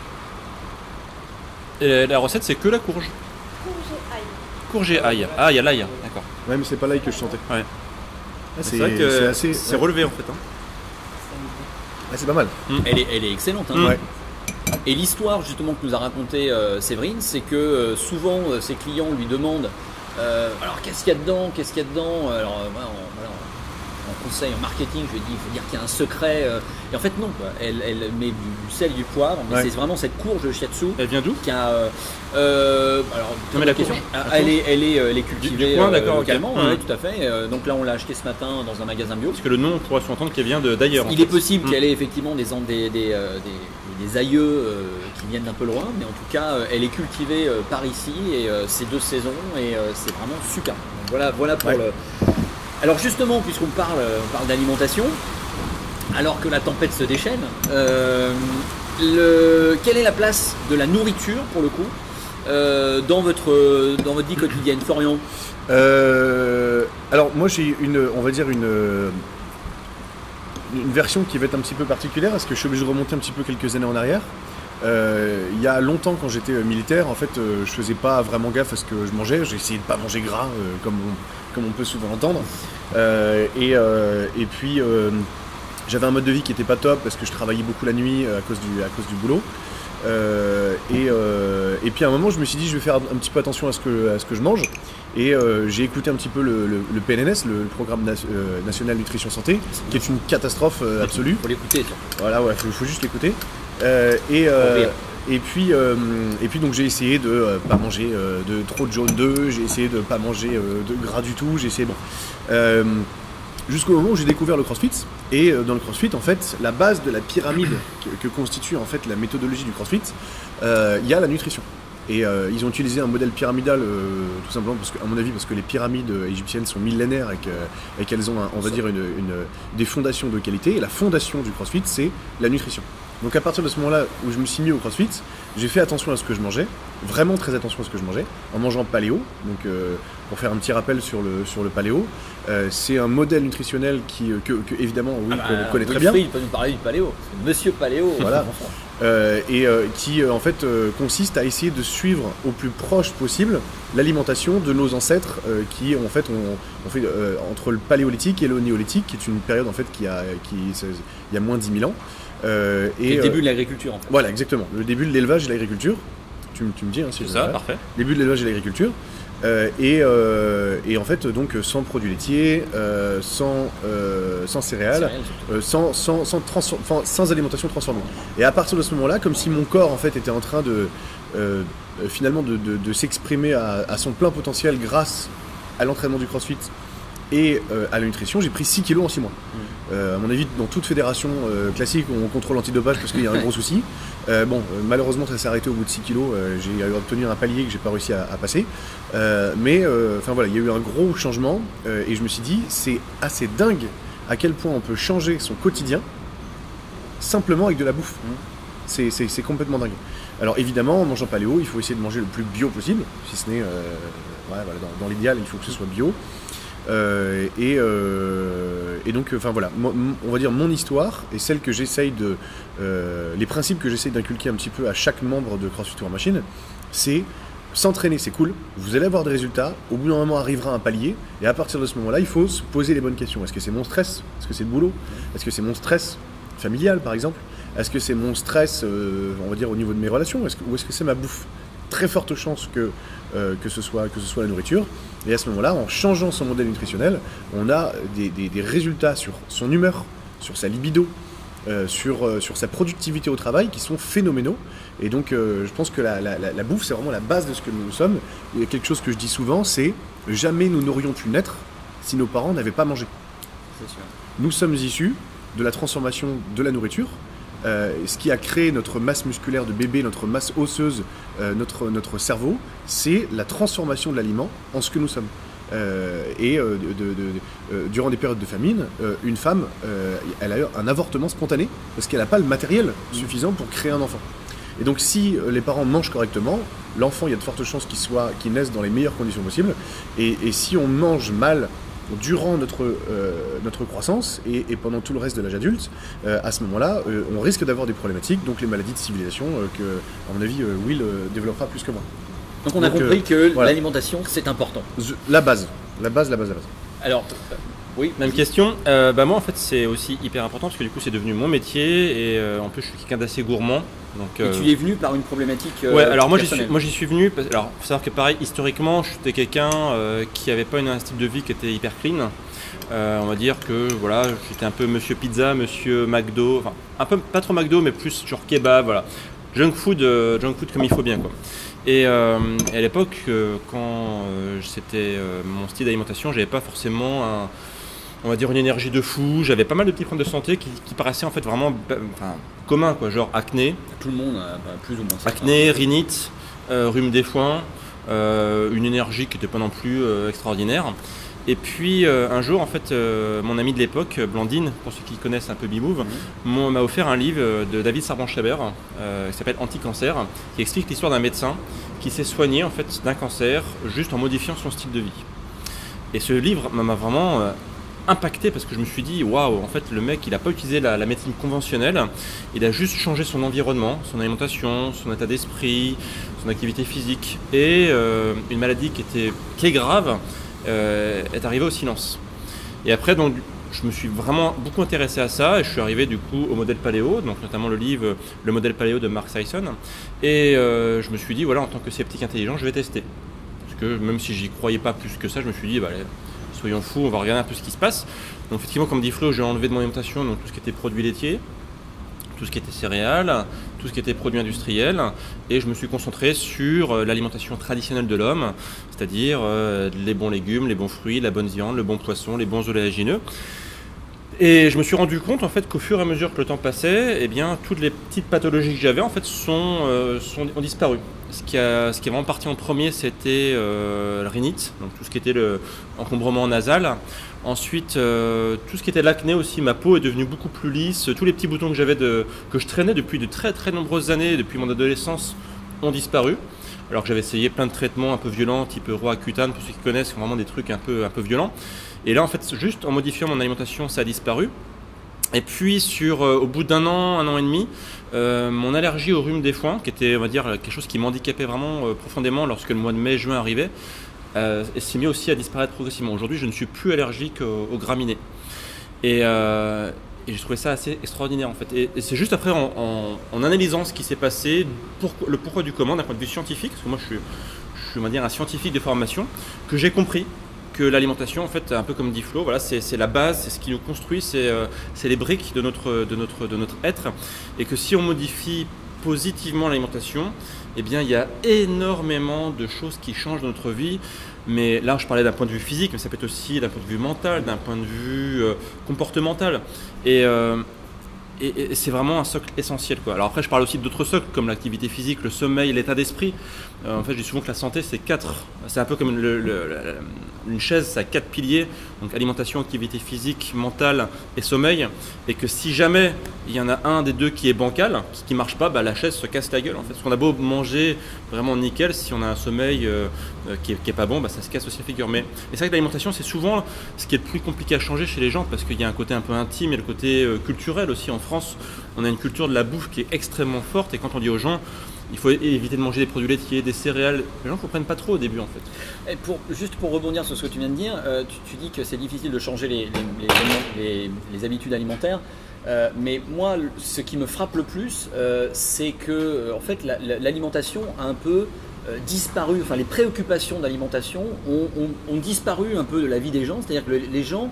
Et la recette, c'est que la courge. Courge et ail. Ah, il y a l'ail. D'accord. Ouais, mais c'est pas l'ail que je sentais. Ouais. Ah, C'est vrai que c'est assez. c'est ouais. relevé en fait. hein. Ah, c'est pas mal. Elle est, elle est excellente. hein. Mm. Ouais. Et l'histoire justement que nous a raconté euh, Séverine, c'est que euh, souvent euh, ses clients lui demandent euh, alors qu'est-ce qu'il y a dedans, qu'est-ce qu'il y a dedans. Alors euh, voilà, on- voilà, en conseil, en marketing, je lui ai dit il faut dire qu'il y a un secret. euh, et en fait non, quoi. Elle, elle met du, du sel, du poivre, mais Ouais. c'est vraiment cette courge shiatsu Elle vient d'où? qui a. euh, euh, alors, Non, mais la question. courge, Ah, la elle, courge. est, elle, est, euh, elle est Du- cultivée du coin, euh, d'accord, ok. localement, Hum. ouais, tout à fait. Euh, donc là, on l'a acheté ce matin dans un magasin bio. Parce que le nom, on pourrait s'entendre qu'elle vient de- d'ailleurs. en Il fait. est possible Mm. qu'elle ait effectivement des, an- des, des, euh, des- des aïeux euh, qui viennent d'un peu loin, mais en tout cas, euh, elle est cultivée euh, par ici et euh, c'est deux saisons et euh, c'est vraiment super. Donc voilà, voilà pour Ouais. le. Alors justement, puisqu'on parle, euh, on parle d'alimentation, alors que la tempête se déchaîne, euh, le... quelle est la place de la nourriture pour le coup euh, dans votre dans votre vie quotidienne, Florian? Euh, alors moi j'ai une, on va dire une, euh, une version qui va être un petit peu particulière parce que je suis obligé de remonter un petit peu quelques années en arrière. Euh, il y a longtemps quand j'étais euh, militaire, en fait, euh, je faisais pas vraiment gaffe à ce que je mangeais. J'ai essayé de pas manger gras, euh, comme, on, comme on peut souvent l'entendre. Euh, et, euh, et puis euh, j'avais un mode de vie qui était pas top parce que je travaillais beaucoup la nuit euh, à cause du, à cause du boulot. Euh, et, euh, et puis à un moment, je me suis dit, je vais faire un petit peu attention à ce que, à ce que je mange. Et euh, j'ai écouté un petit peu le, le, le P N N S, le Programme Na- euh, National Nutrition Santé, qui est une catastrophe euh, absolue. Faut l'écouter. surtout. Voilà, ouais, faut, faut juste l'écouter. Euh, et, euh, Pour rire. et puis, euh, et puis donc j'ai essayé de euh, pas manger euh, de trop de jaune d'œuf, j'ai essayé de pas manger euh, de gras du tout, j'ai essayé bon. Euh, Jusqu'au moment où j'ai découvert le CrossFit Et euh, dans le CrossFit, en fait, la base de la pyramide que, que constitue en fait la méthodologie du CrossFit, il euh, y a la nutrition. Et euh, ils ont utilisé un modèle pyramidal euh, tout simplement parce que, à mon avis, parce que les pyramides égyptiennes sont millénaires et que- et qu'elles ont, un- on va dire, une, une- des fondations de qualité. Et la fondation du CrossFit, c'est la nutrition. Donc à partir de ce moment-là où je me suis mis au CrossFit, j'ai fait attention à ce que je mangeais, vraiment très attention à ce que je mangeais, en mangeant paléo. Donc euh, pour faire un petit rappel sur le, sur le paléo, euh, c'est un modèle nutritionnel qui, euh, que, que, évidemment Will Ah bah, connaît, connaît très bien. Wilfried, il peut nous parler du paléo. Monsieur Paléo. Voilà. Euh, et euh, qui euh, en fait euh, consiste à essayer de suivre au plus proche possible l'alimentation de nos ancêtres euh, qui en fait ont, ont fait euh, entre le paléolithique et le néolithique, qui est une période en fait qui a qui c'est- il y a moins de dix mille ans. Euh, Et le euh, début de l'agriculture en fait. Voilà, exactement. Le début de l'élevage et de l'agriculture. Tu, me- tu me dis hein, si C'est je me ça, trompe. parfait. Début de l'élevage et de l'agriculture. Euh, et, euh, et en fait donc sans produits laitiers, euh, sans, euh, sans céréales, Céréales, surtout. euh, sans, sans, sans, transfor- enfin, sans alimentation transformée. Et à partir de ce moment-là, comme si mon corps en fait était en train de euh, euh, finalement de, de- de s'exprimer à, à son plein potentiel grâce à l'entraînement du CrossFit et euh, à la nutrition, j'ai pris six kilos en six mois. Euh, à mon avis, dans toute fédération euh, classique, on contrôle l'antidopage parce qu'il y a un gros souci. Euh, bon, euh, malheureusement, ça s'est arrêté au bout de six kilos. Euh, j'ai obtenu un palier que j'ai pas réussi à, à passer. Euh, mais, euh, enfin voilà, il y a eu un gros changement euh, et je me suis dit, c'est assez dingue à quel point on peut changer son quotidien simplement avec de la bouffe. C'est, c'est- c'est complètement dingue. Alors évidemment, en mangeant paléo, il faut essayer de manger le plus bio possible, si ce n'est, euh, ouais, voilà, dans, dans l'idéal, il faut que ce soit bio. Euh, et, euh, et donc, enfin voilà, mo- mo- on va dire mon histoire et celle que j'essaye de, euh, les principes que j'essaye d'inculquer un petit peu à chaque membre de CrossFit War Machine, c'est s'entraîner, c'est cool. Vous allez avoir des résultats. Au bout d'un moment arrivera un palier, et à partir de ce moment-là, il faut se poser les bonnes questions. Est-ce que c'est mon stress? Est-ce que c'est le boulot? Est-ce que c'est mon stress familial, par exemple? Est-ce que c'est mon stress, euh, on va dire, au niveau de mes relations? Est-ce que, ou est-ce que c'est ma bouffe? Très forte chance que, euh, que, ce soit, que ce soit la nourriture. Et à ce moment-là, en changeant son modèle nutritionnel, on a des, des- des résultats sur son humeur, sur sa libido, euh, sur, euh, sur sa productivité au travail qui sont phénoménaux. Et donc, euh, je pense que la, la- la- la bouffe, c'est vraiment la base de ce que nous sommes. Il y a quelque chose que je dis souvent, c'est jamais nous n'aurions pu naître si nos parents n'avaient pas mangé. C'est sûr. Nous sommes issus de la transformation de la nourriture. Euh, ce qui a créé notre masse musculaire de bébé, notre masse osseuse, euh, notre, notre cerveau, c'est la transformation de l'aliment en ce que nous sommes. Euh, et euh, de- de- de- euh, durant des périodes de famine, euh, une femme, euh, elle a eu un avortement spontané parce qu'elle n'a pas le matériel suffisant pour créer un enfant. Et donc si euh, les parents mangent correctement, l'enfant, il y a de fortes chances qu'il soit, qu'il naisse dans les meilleures conditions possibles. Et, et si on mange mal durant notre, euh, notre croissance et, et pendant tout le reste de l'âge adulte, euh, à ce moment-là, euh, on risque d'avoir des problématiques, donc les maladies de civilisation euh, que, à mon avis, euh, Will euh, développera plus que moi. Donc on a Donc, compris euh, que voilà. l'alimentation c'est important. Je- La base, la base, la base, la base. Alors, euh, oui, Même vas-y. question. Euh, bah moi en fait c'est aussi hyper important parce que du coup c'est devenu mon métier et euh, en plus je suis quelqu'un d'assez gourmand. Donc, Et euh, tu y es venu par une problématique euh, ouais, alors moi j'y suis, personnelle. moi j'y suis venu. parce- Alors faut savoir que pareil historiquement j'étais quelqu'un euh, qui avait pas une- un style de vie qui était hyper clean. Euh, on va dire que voilà j'étais un peu Monsieur Pizza, Monsieur McDo, enfin un peu pas trop McDo mais plus genre kebab, voilà. Junk food, euh, junk food comme il faut bien quoi. Et, euh, et à l'époque, euh, quand euh, c'était euh, mon style d'alimentation, j'avais pas forcément un, on va dire une énergie de fou. J'avais pas mal de petits problèmes de santé qui, qui paraissaient en fait vraiment bah, enfin, communs quoi, genre acné, Tout le monde a bah, plus ou moins ça. acné, rhinite, euh, rhume des foins, euh, une énergie qui n'était pas non plus euh, extraordinaire. Et puis euh, un jour en fait, euh, mon ami de l'époque, Blandine, pour ceux qui connaissent un peu BeMove, m'ont- m'a offert un livre de David Sarban-Schreiber euh, qui s'appelle Anti-cancer, qui explique l'histoire d'un médecin qui s'est soigné en fait d'un cancer juste en modifiant son style de vie. Et ce livre m'a m'a vraiment euh, impacté parce que je me suis dit waouh, en fait le mec il n'a pas utilisé la, la médecine conventionnelle, il a juste changé son environnement, son alimentation, son état d'esprit, son activité physique et euh, une maladie qui était qui est grave euh, est arrivée au silence. Et après donc je me suis vraiment beaucoup intéressé à ça et je suis arrivé du coup au modèle paléo, donc notamment le livre Le modèle paléo de Mark Sisson. Et euh, je me suis dit voilà, en tant que sceptique intelligent je vais tester. Parce que même si j'y croyais pas plus que ça, je me suis dit bah, allez, soyons fous, on va regarder un peu ce qui se passe. Donc effectivement comme dit Flo, j'ai enlevé de mon alimentation donc, tout ce qui était produits laitiers, tout ce qui était céréales, tout ce qui était produits industriels, et je me suis concentré sur euh, l'alimentation traditionnelle de l'homme, c'est-à-dire euh, les bons légumes, les bons fruits, la bonne viande, le bon poisson, les bons oléagineux. Et je me suis rendu compte en fait qu'au fur et à mesure que le temps passait, eh bien, toutes les petites pathologies que j'avais en fait sont, euh, sont, ont disparu. Ce qui, a, ce qui est vraiment parti en premier, c'était euh, la rhinite, donc tout ce qui était l'encombrement nasal. Ensuite, euh, tout ce qui était l'acné aussi, ma peau est devenue beaucoup plus lisse. Tous les petits boutons que j'avais, de, que je traînais depuis de très très nombreuses années, depuis mon adolescence, ont disparu. Alors que j'avais essayé plein de traitements un peu violents, type Roaccutane, pour ceux qui connaissent, c'est vraiment des trucs un peu, un peu violents. Et là, en fait, juste en modifiant mon alimentation, ça a disparu. Et puis, sur, euh, au bout d'un an, un an et demi, euh, mon allergie au rhume des foins, qui était, on va dire, quelque chose qui m'handicapait vraiment euh, profondément lorsque le mois de mai, juin arrivait, euh, s'est mis aussi à disparaître progressivement. Aujourd'hui, je ne suis plus allergique aux, aux graminées. Et, euh, et j'ai trouvé ça assez extraordinaire, en fait. Et, et c'est juste après, en, en, en analysant ce qui s'est passé, pour, le pourquoi du comment, d'un point de vue scientifique, parce que moi, je suis, je suis on va dire, un scientifique de formation, que j'ai compris que l'alimentation, en fait, un peu comme dit Flo, voilà, c'est la base, c'est ce qui nous construit, c'est euh, les briques de notre, de, notre, de notre être. Et que si on modifie positivement l'alimentation, eh bien, il y a énormément de choses qui changent dans notre vie. Mais là, je parlais d'un point de vue physique, mais ça peut être aussi d'un point de vue mental, d'un point de vue euh, comportemental. Et, euh, et, et c'est vraiment un socle essentiel, quoi. Alors après, je parle aussi d'autres socles, comme l'activité physique, le sommeil, l'état d'esprit. Euh, en fait, je dis souvent que la santé, c'est quatre. C'est un peu comme le, le, le, une chaise, ça a quatre piliers. Donc alimentation, activité physique, mentale et sommeil. Et que si jamais il y en a un des deux qui est bancal, qui ne marche pas, bah, la chaise se casse la gueule. En fait, parce qu'on a beau manger vraiment nickel, si on a un sommeil euh, qui n'est pas bon, bah, ça se casse aussi la figure. Mais c'est vrai que l'alimentation, c'est souvent ce qui est le plus compliqué à changer chez les gens, parce qu'il y a un côté un peu intime et le côté euh, culturel aussi. En France, on a une culture de la bouffe qui est extrêmement forte. Et quand on dit aux gens, il faut éviter de manger des produits laitiers, des céréales. Les gens ne comprennent pas trop au début, en fait. Et pour, juste pour rebondir sur ce que tu viens de dire, euh, tu, tu dis que c'est difficile de changer les, les, les, les, les habitudes alimentaires. Euh, mais moi, ce qui me frappe le plus, euh, c'est que en fait, l'alimentation a un peu euh, disparu. Enfin, les préoccupations d'alimentation ont, ont, ont disparu un peu de la vie des gens. C'est-à-dire que les gens,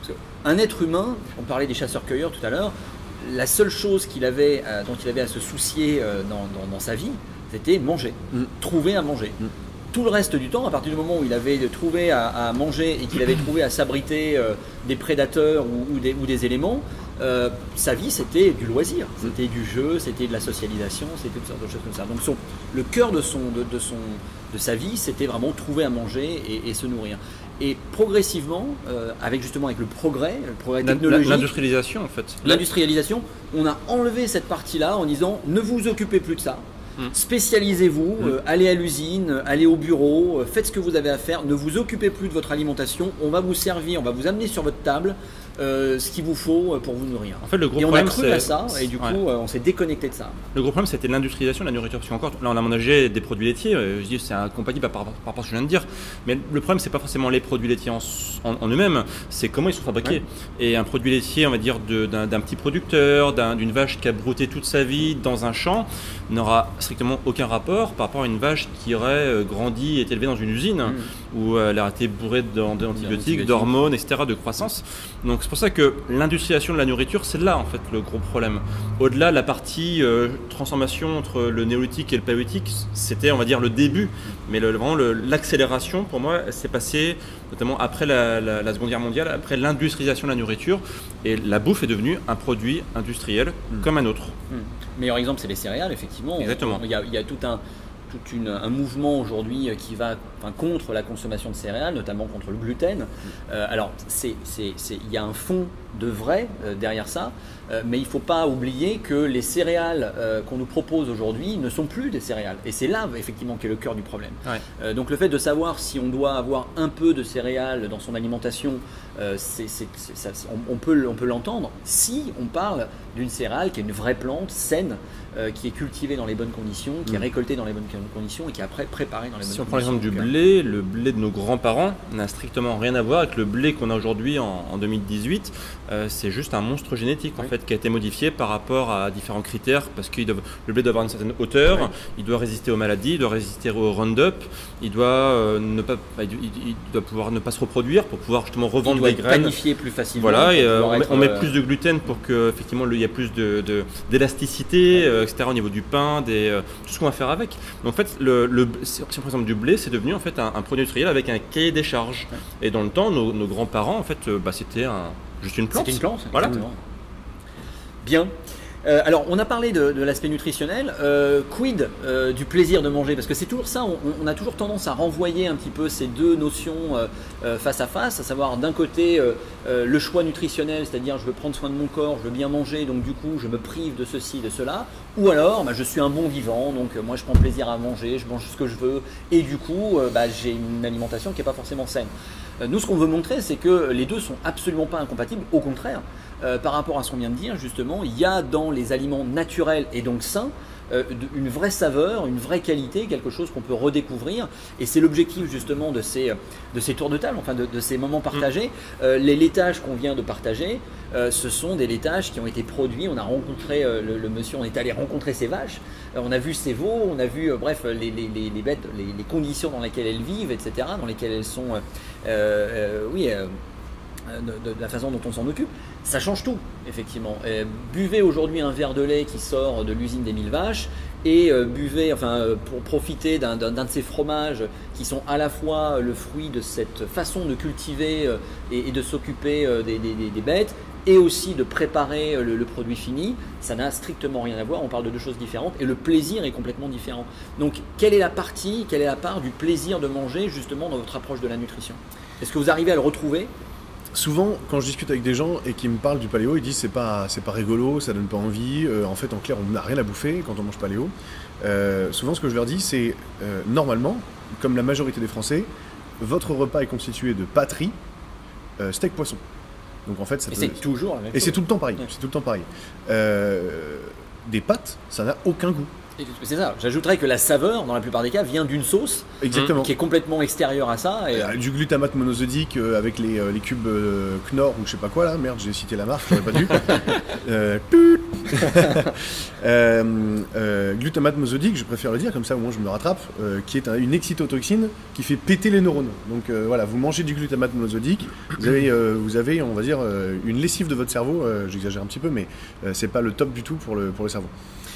un être humain, on parlait des chasseurs-cueilleurs tout à l'heure, la seule chose qu'il avait, euh, dont il avait à se soucier euh, dans, dans, dans sa vie, c'était manger, mmh. trouver à manger. Mmh. Tout le reste du temps, à partir du moment où il avait trouvé à, à manger et qu'il avait trouvé à s'abriter euh, des prédateurs ou, ou, des, ou des éléments, euh, sa vie c'était du loisir, c'était du jeu, c'était de la socialisation, c'était toutes sortes de choses comme ça. Donc son, le cœur de, son, de, de, son, de sa vie, c'était vraiment trouver à manger et, et se nourrir. Et progressivement, euh, avec justement avec le progrès, le progrès technologique, l'industrialisation en fait. L'industrialisation, on a enlevé cette partie-là en disant ne vous occupez plus de ça. Spécialisez-vous, mmh. euh, allez à l'usine, allez au bureau, euh, faites ce que vous avez à faire, ne vous occupez plus de votre alimentation, on va vous servir, on va vous amener sur votre table euh, ce qu'il vous faut pour vous nourrir. En fait, le gros et on problème, a cru à ça et du coup ouais. euh, on s'est déconnecté de ça. Le gros problème c'était l'industrialisation de la nourriture, parce qu'encore là on a managé des produits laitiers, euh, je dis c'est incompatible par, par, par rapport à ce que je viens de dire, mais le problème c'est pas forcément les produits laitiers en, en, en eux-mêmes, c'est comment ils sont fabriqués. Ouais. Et un produit laitier, on va dire d'un petit producteur, d'une vache qui a brouté toute sa vie dans un champ, n'aura strictement aucun rapport par rapport à une vache qui aurait grandi et été élevée dans une usine mmh. où elle a été bourrée d'antibiotiques, d'hormones, et cetera, de croissance. Donc c'est pour ça que l'industrialisation de la nourriture, c'est là en fait le gros problème. Au-delà de la partie euh, transformation entre le néolithique et le paléolithique, c'était on va dire le début, mais le, vraiment l'accélération pour moi s'est passée notamment après la, la, la Seconde Guerre mondiale, après l'industrialisation de la nourriture, et la bouffe est devenue un produit industriel mmh. comme un autre. Mmh. Meilleur exemple, c'est les céréales, effectivement. Exactement. Il y a, il y a tout un, tout une, un mouvement aujourd'hui qui va enfin, contre la consommation de céréales, notamment contre le gluten. Euh, alors, c'est, c'est, c'est, il y a un fond de vrai euh, derrière ça, euh, mais il ne faut pas oublier que les céréales euh, qu'on nous propose aujourd'hui ne sont plus des céréales. Et c'est là, effectivement, qu'est le cœur du problème. Ouais. Euh, donc, le fait de savoir si on doit avoir un peu de céréales dans son alimentation, euh, c'est, c'est, c'est, ça, on, on peut, on peut l'entendre si on parle d'une céréale qui est une vraie plante saine, euh, qui est cultivée dans les bonnes conditions, qui mmh. est récoltée dans les bonnes conditions et qui est après préparée dans les bonnes conditions. Si on prend l'exemple du blé, le blé de nos grands-parents n'a strictement rien à voir avec le blé qu'on a aujourd'hui en, en deux mille dix-huit. Euh, c'est juste un monstre génétique en oui. fait, qui a été modifié par rapport à différents critères, parce que le blé doit avoir une certaine hauteur, oui. il doit résister aux maladies, il doit résister au Roundup, il doit, euh, ne pas, il, il doit pouvoir ne pas se reproduire pour pouvoir justement revendre des graines. Il doit planifier plus facilement. Voilà, et, euh, on, met, on met plus de gluten pour que effectivement il y ait plus de, de, d'élasticité, euh, et cetera au niveau du pain, des, euh, tout ce qu'on va faire avec. Donc en fait, le, le, si on prend l'exemple du blé, c'est devenu en fait un, un produit industriel avec un cahier des charges. Oui. Et dans le temps, nos, nos grands-parents, en fait, euh, bah, c'était un juste une plante. C'est une plante, voilà. Exactement. Bien. Euh, alors, on a parlé de, de l'aspect nutritionnel. Euh, quid euh, du plaisir de manger? Parce que c'est toujours ça, on, on a toujours tendance à renvoyer un petit peu ces deux notions euh, euh, face à face, à savoir d'un côté euh, euh, le choix nutritionnel, c'est-à-dire je veux prendre soin de mon corps, je veux bien manger, donc du coup je me prive de ceci, de cela. Ou alors, bah, je suis un bon vivant, donc euh, moi je prends plaisir à manger, je mange ce que je veux, et du coup euh, bah, j'ai une alimentation qui n'est pas forcément saine. Euh, nous, ce qu'on veut montrer, c'est que les deux sont absolument pas incompatibles, au contraire. Euh, par rapport à ce qu'on vient de dire, justement, il y a dans les aliments naturels et donc sains euh, une vraie saveur, une vraie qualité, quelque chose qu'on peut redécouvrir. Et c'est l'objectif justement de ces, de ces tours de table, enfin de, de ces moments partagés. Euh, les laitages qu'on vient de partager, euh, ce sont des laitages qui ont été produits. On a rencontré euh, le, le monsieur, on est allé rencontrer ses vaches, euh, on a vu ses veaux, on a vu, euh, bref, les, les, les, les bêtes, les, les conditions dans lesquelles elles vivent, et cetera, dans lesquelles elles sont, euh, euh, oui, euh, de, de la façon dont on s'en occupe. Ça change tout, effectivement. Euh, buvez aujourd'hui un verre de lait qui sort de l'usine des mille vaches et euh, buvez, enfin, euh, pour profiter d'un, d'un, d'un de ces fromages qui sont à la fois le fruit de cette façon de cultiver euh, et, et de s'occuper euh, des, des, des bêtes et aussi de préparer le, le produit fini. Ça n'a strictement rien à voir, on parle de deux choses différentes et le plaisir est complètement différent. Donc, quelle est la partie, quelle est la part du plaisir de manger justement dans votre approche de la nutrition? Est-ce que vous arrivez à le retrouver? Souvent, quand je discute avec des gens et qui me parlent du paléo, ils disent c'est pas, c'est pas rigolo, ça donne pas envie. Euh, en fait, en clair, on n'a rien à bouffer quand on mange paléo. Euh, souvent, ce que je leur dis, c'est euh, normalement, comme la majorité des Français, votre repas est constitué de pâtes, riz, euh, steak, poisson. Donc en fait, ça et peut... c'est toujours la même Et chose. c'est tout le temps pareil. Ouais. C'est tout le temps pareil. Euh, des pâtes, ça n'a aucun goût. C'est ça. J'ajouterais que la saveur, dans la plupart des cas, vient d'une sauce Exactement. qui est complètement extérieure à ça. Et... Euh, du glutamate monosodique euh, avec les, euh, les cubes euh, Knorr ou je sais pas quoi là, merde j'ai cité la marque, j'aurais pas dû. euh, euh, euh, glutamate monosodique, je préfère le dire comme ça au moins je me rattrape, euh, qui est un, une excitotoxine qui fait péter les neurones. Donc euh, voilà, vous mangez du glutamate monosodique, vous avez, euh, vous avez on va dire euh, une lessive de votre cerveau, euh, j'exagère un petit peu mais euh, c'est pas le top du tout pour le, pour le cerveau.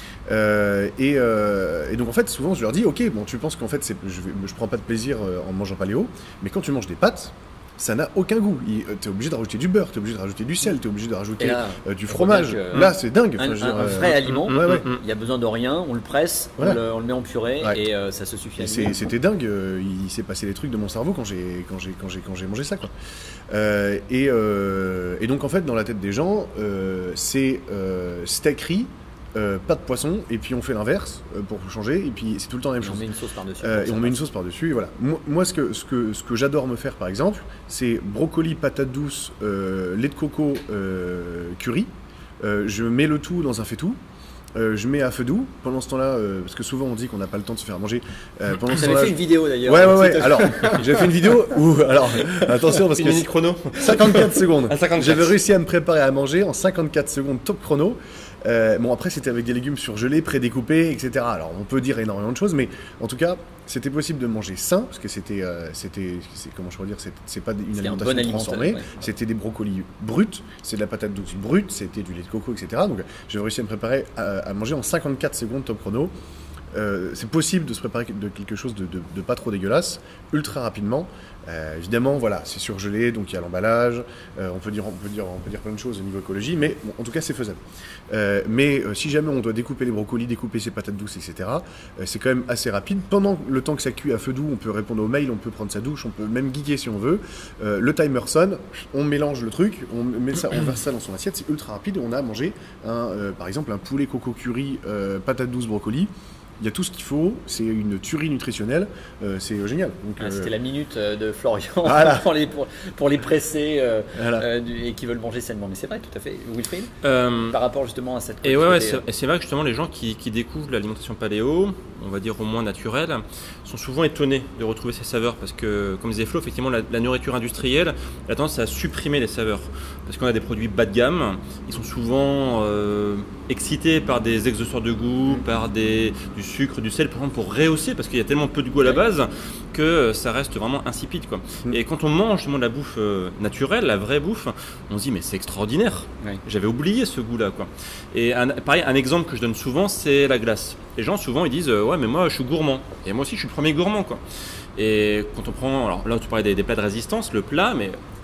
Euh, et, euh, et donc en fait souvent je leur dis ok bon tu penses qu'en fait c'est, je, vais, je prends pas de plaisir euh, en mangeant paléo, mais quand tu manges des pâtes ça n'a aucun goût. Tu es obligé de rajouter du beurre, tu es obligé de rajouter du sel, tu es obligé de rajouter là, euh, du fromage. Que, là, c'est dingue. Un, enfin, un, dire, un vrai euh, aliment, ouais, ouais. il n'y a besoin de rien, on le presse, voilà. on, le, on le met en purée ouais. et euh, ça se suffit. Et c'est, c'était dingue. Euh, il s'est passé des trucs de mon cerveau quand j'ai, quand j'ai, quand j'ai, quand j'ai mangé ça. Quoi. Euh, et, euh, et donc en fait, dans la tête des gens, euh, c'est euh, steak riz. Euh, pas de poisson, et puis on fait l'inverse euh, pour changer, et puis c'est tout le temps la même et chose. On met une sauce par-dessus. Euh, et on met une sauce par-dessus, et voilà. Moi, moi ce, que, ce, que, ce que j'adore me faire, par exemple, c'est brocoli, patate douce, euh, lait de coco, euh, curry. Euh, je mets le tout dans un faitout. Euh, je mets à feu doux pendant ce temps-là, euh, parce que souvent on dit qu'on n'a pas le temps de se faire manger. Euh, pendant Vous avez fait une vidéo d'ailleurs. Ouais, ouais, ouais. Alors, j'ai fait une vidéo où, alors, attention parce une que minute chrono. cinquante-quatre secondes. À cinquante-quatre. J'avais réussi à me préparer à manger en cinquante-quatre secondes top chrono. Euh, bon après c'était avec des légumes surgelés, prédécoupés, et cetera. Alors on peut dire énormément de choses, mais en tout cas c'était possible de manger sain parce que c'était, euh, c'était, c'est, comment je pourrais dire, c'est, c'est pas une c'était alimentation un bon transformée. Ouais. C'était des brocolis bruts, c'est de la patate douce brute, c'était du lait de coco, et cetera. Donc j'ai réussi à me préparer à, à manger en cinquante-quatre secondes top chrono. Euh, c'est possible de se préparer de quelque chose de, de, de pas trop dégueulasse, ultra rapidement. Euh, évidemment, voilà, c'est surgelé, donc il y a l'emballage. Euh, on peut dire, on peut dire, on peut dire plein de choses au niveau écologie, mais bon, en tout cas, c'est faisable. Euh, mais euh, si jamais on doit découper les brocolis, découper ses patates douces, et cetera, euh, c'est quand même assez rapide. Pendant le temps que ça cuit à feu doux, on peut répondre aux mails, on peut prendre sa douche, on peut même geeker si on veut. Euh, le timer sonne, on mélange le truc, on met ça, on verse ça dans son assiette, c'est ultra rapide. Et on a mangé, un, euh, par exemple, un poulet coco curry, euh, patates douces, brocoli. Il y a tout ce qu'il faut, c'est une tuerie nutritionnelle, euh, c'est euh, génial. Donc, ah, euh... C'était la minute de Florian voilà. pour, les, pour, pour les pressés euh, voilà. euh, et qui veulent manger sainement. Mais c'est vrai, tout à fait. Wilfried, euh, par rapport justement à cette... Et ouais, ouais c'est, et c'est vrai que justement les gens qui, qui découvrent l'alimentation paléo, on va dire au moins naturelle, sont souvent étonnés de retrouver ces saveurs parce que, comme disait Flo, effectivement la, la nourriture industrielle a tendance à supprimer les saveurs. Parce qu'on a des produits bas de gamme, ils sont souvent euh, excités par des exhausteurs de goût, par des, du sucre, du sel, par exemple, pour rehausser, parce qu'il y a tellement peu de goût à la base que ça reste vraiment insipide, quoi. Mm. Et quand on mange justement de la bouffe euh, naturelle, la vraie bouffe, on se dit mais c'est extraordinaire. Oui. J'avais oublié ce goût-là, quoi. Et un, pareil, un exemple que je donne souvent, c'est la glace. Les gens souvent ils disent euh, ouais mais moi je suis gourmand. Et moi aussi je suis le premier gourmand, quoi. Et quand on prend, alors là tu parlais des, des plats de résistance, le plat, mais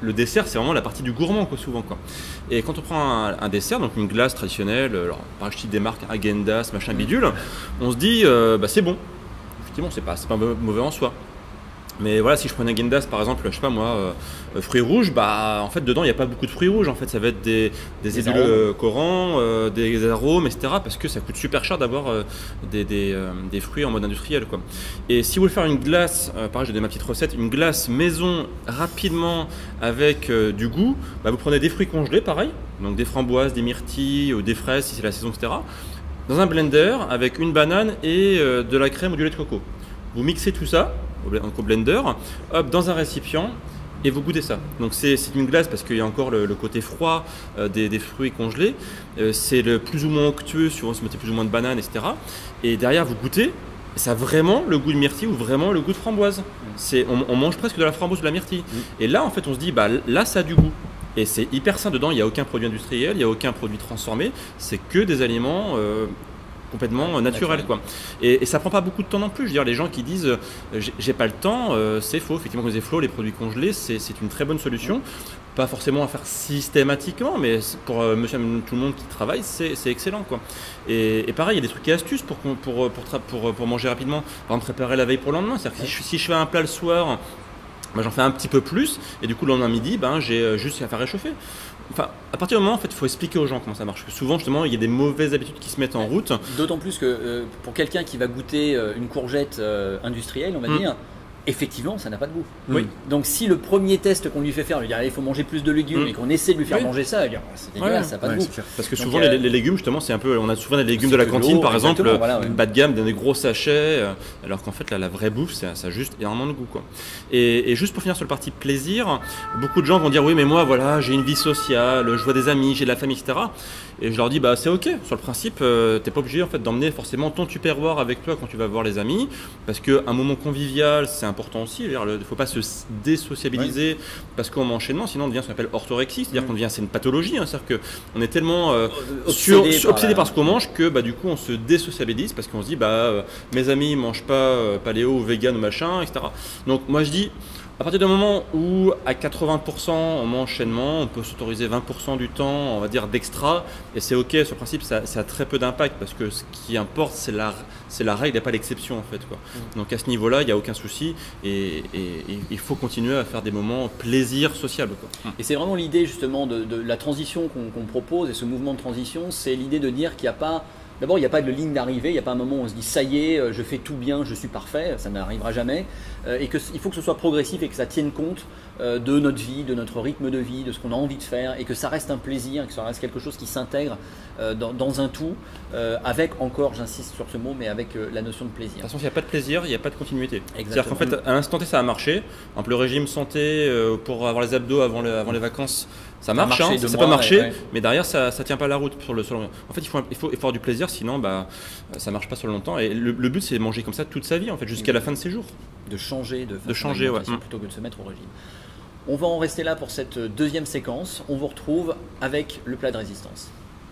le dessert, c'est vraiment la partie du gourmand, quoi, souvent, quoi. Et quand on prend un, un dessert, donc une glace traditionnelle, alors, par exemple, des marques Häagen-Dazs, machin bidule, on se dit, euh, bah, c'est bon. Effectivement, c'est pas, c'est pas mauvais en soi. Mais voilà, si je prends un Häagen-Dazs par exemple, je sais pas moi, euh, fruits rouges, bah en fait dedans il n'y a pas beaucoup de fruits rouges. En fait, ça va être des, des édulcorants, euh, des arômes, et cetera. Parce que ça coûte super cher d'avoir euh, des, des, euh, des fruits en mode industriel, quoi. Et si vous voulez faire une glace, euh, pareil, j'ai donné ma petite recette, une glace maison rapidement avec euh, du goût, bah, vous prenez des fruits congelés, pareil, donc des framboises, des myrtilles ou des fraises si c'est la saison, et cetera. Dans un blender avec une banane et euh, de la crème ou du lait de coco. Vous mixez tout ça au blender, hop, dans un récipient et vous goûtez ça. Donc c'est une glace parce qu'il y a encore le, le côté froid euh, des, des fruits congelés. Euh, c'est le plus ou moins onctueux, souvent se mettait plus ou moins de banane, et cetera. Et derrière vous goûtez, ça a vraiment le goût de myrtille ou vraiment le goût de framboise. C'est, on, on mange presque de la framboise ou de la myrtille. Et là en fait on se dit, bah là ça a du goût. Et c'est hyper sain dedans, il n'y a aucun produit industriel, il n'y a aucun produit transformé, c'est que des aliments euh, complètement naturel, quoi. Et, et ça prend pas beaucoup de temps non plus. Je veux dire, les gens qui disent euh, j'ai pas le temps, euh, c'est faux. Effectivement, comme disait Flo, les produits congelés, c'est une très bonne solution. Pas forcément à faire systématiquement, mais pour euh, monsieur tout le monde qui travaille, c'est excellent, quoi. Et, et pareil, il y a des trucs et astuces pour, pour, pour, pour, pour manger rapidement. Par exemple, préparer la veille pour le lendemain. C'est-à-dire que si je, si je fais un plat le soir, ben, j'en fais un petit peu plus, et du coup, le lendemain midi, ben, j'ai juste à faire réchauffer. Enfin, à partir du moment, en fait, il faut expliquer aux gens comment ça marche. Parce que souvent, justement, il y a des mauvaises habitudes qui se mettent en route. D'autant plus que euh, pour quelqu'un qui va goûter euh, une courgette euh, industrielle, on va mmh. dire, effectivement, ça n'a pas de goût. Oui. Donc, si le premier test qu'on lui fait faire, lui dire il faut manger plus de légumes mmh. et qu'on essaie de lui faire oui. manger ça, il dit c'est dégueulasse, ouais. ça n'a pas ouais, de goût. Parce que souvent, Donc, les, les légumes, justement, c'est un peu. On a souvent des légumes de la cantine, par exemple, voilà, ouais. bas de gamme, dans des gros sachets, euh, alors qu'en fait, là, la vraie bouffe, ça a juste énormément de goût, quoi. Et, et juste pour finir sur le parti plaisir, beaucoup de gens vont dire oui, mais moi, voilà, j'ai une vie sociale, je vois des amis, j'ai de la famille, et cetera. Et je leur dis bah c'est ok. Sur le principe, euh, t'es pas obligé en fait d'emmener forcément ton tupperware avec toi quand tu vas voir les amis, parce que un moment convivial, c'est important aussi. Il ne faut pas se désociabiliser, ouais. parce qu'en enchaînement, sinon on devient ce qu'on appelle orthorexie, c'est-à-dire mmh. qu'on devient, c'est une pathologie, hein, c'est-à-dire qu'on est tellement euh, obsédé, sur, par, obsédé la... par ce qu'on mange que bah du coup on se désociabilise parce qu'on se dit bah euh, mes amis mangent pas euh, paléo ou vegan ou machin, et cetera. Donc moi je dis à partir du moment où à quatre-vingts pour cent on mange sainement, on peut s'autoriser vingt pour cent du temps, on va dire d'extra, et c'est ok. Sur le principe, ça, ça a très peu d'impact parce que ce qui importe, c'est la, c'est la règle et pas l'exception en fait, quoi. Mmh. Donc à ce niveau-là, il n'y a aucun souci, et, et, et il faut continuer à faire des moments plaisir sociable, quoi. Mmh. Et c'est vraiment l'idée justement de, de la transition qu'on qu'on propose, et ce mouvement de transition, c'est l'idée de dire qu'il n'y a pas D'abord, il n'y a pas de ligne d'arrivée, il n'y a pas un moment où on se dit ça y est, je fais tout bien, je suis parfait, ça n'arrivera jamais. Euh, et qu'il faut que ce soit progressif et que ça tienne compte euh, de notre vie, de notre rythme de vie, de ce qu'on a envie de faire, et que ça reste un plaisir, que ça reste quelque chose qui s'intègre euh, dans, dans un tout, euh, avec encore, j'insiste sur ce mot, mais avec euh, la notion de plaisir. De toute façon, s'il n'y a pas de plaisir, il n'y a pas de continuité. C'est-à-dire qu'en fait, à l'instant T, ça a marché. Donc, le régime santé euh, pour avoir les abdos avant, le, avant les vacances, ça marche, ça, hein, ça n'a pas marché, ouais, ouais. mais derrière ça ne tient pas la route sur le sol. En fait, il faut, il faut, il faut avoir du plaisir, sinon bah, ça ne marche pas sur le longtemps. Et le, le but, c'est de manger comme ça toute sa vie, en fait, jusqu'à la fin de ses jours. De changer de, de changer, ouais. plutôt que de se mettre au régime. On va en rester là pour cette deuxième séquence. On vous retrouve avec le plat de résistance.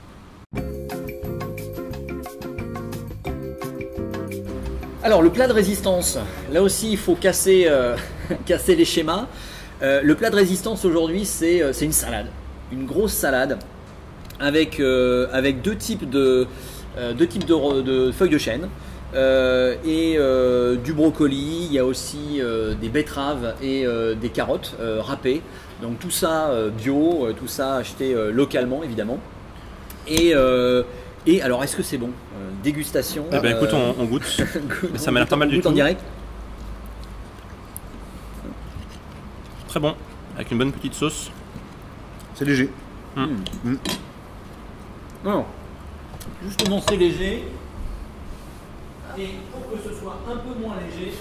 Alors, le plat de résistance, là aussi, il faut casser, euh, casser les schémas. Euh, le plat de résistance aujourd'hui, c'est euh, une salade, une grosse salade avec, euh, avec deux types de, euh, deux types de, de feuilles de chêne euh, et euh, du brocoli. Il y a aussi euh, des betteraves et euh, des carottes euh, râpées. Donc tout ça euh, bio, euh, tout ça acheté euh, localement évidemment. Et, euh, et alors, est-ce que c'est bon? euh, Dégustation. Eh ben, écoute, on, on goûte. Ça m'a l'air pas mal du tout. En direct. Très bon, avec une bonne petite sauce. C'est léger. Mmh. Mmh. Non, justement c'est léger. Et pour que ce soit un peu moins léger,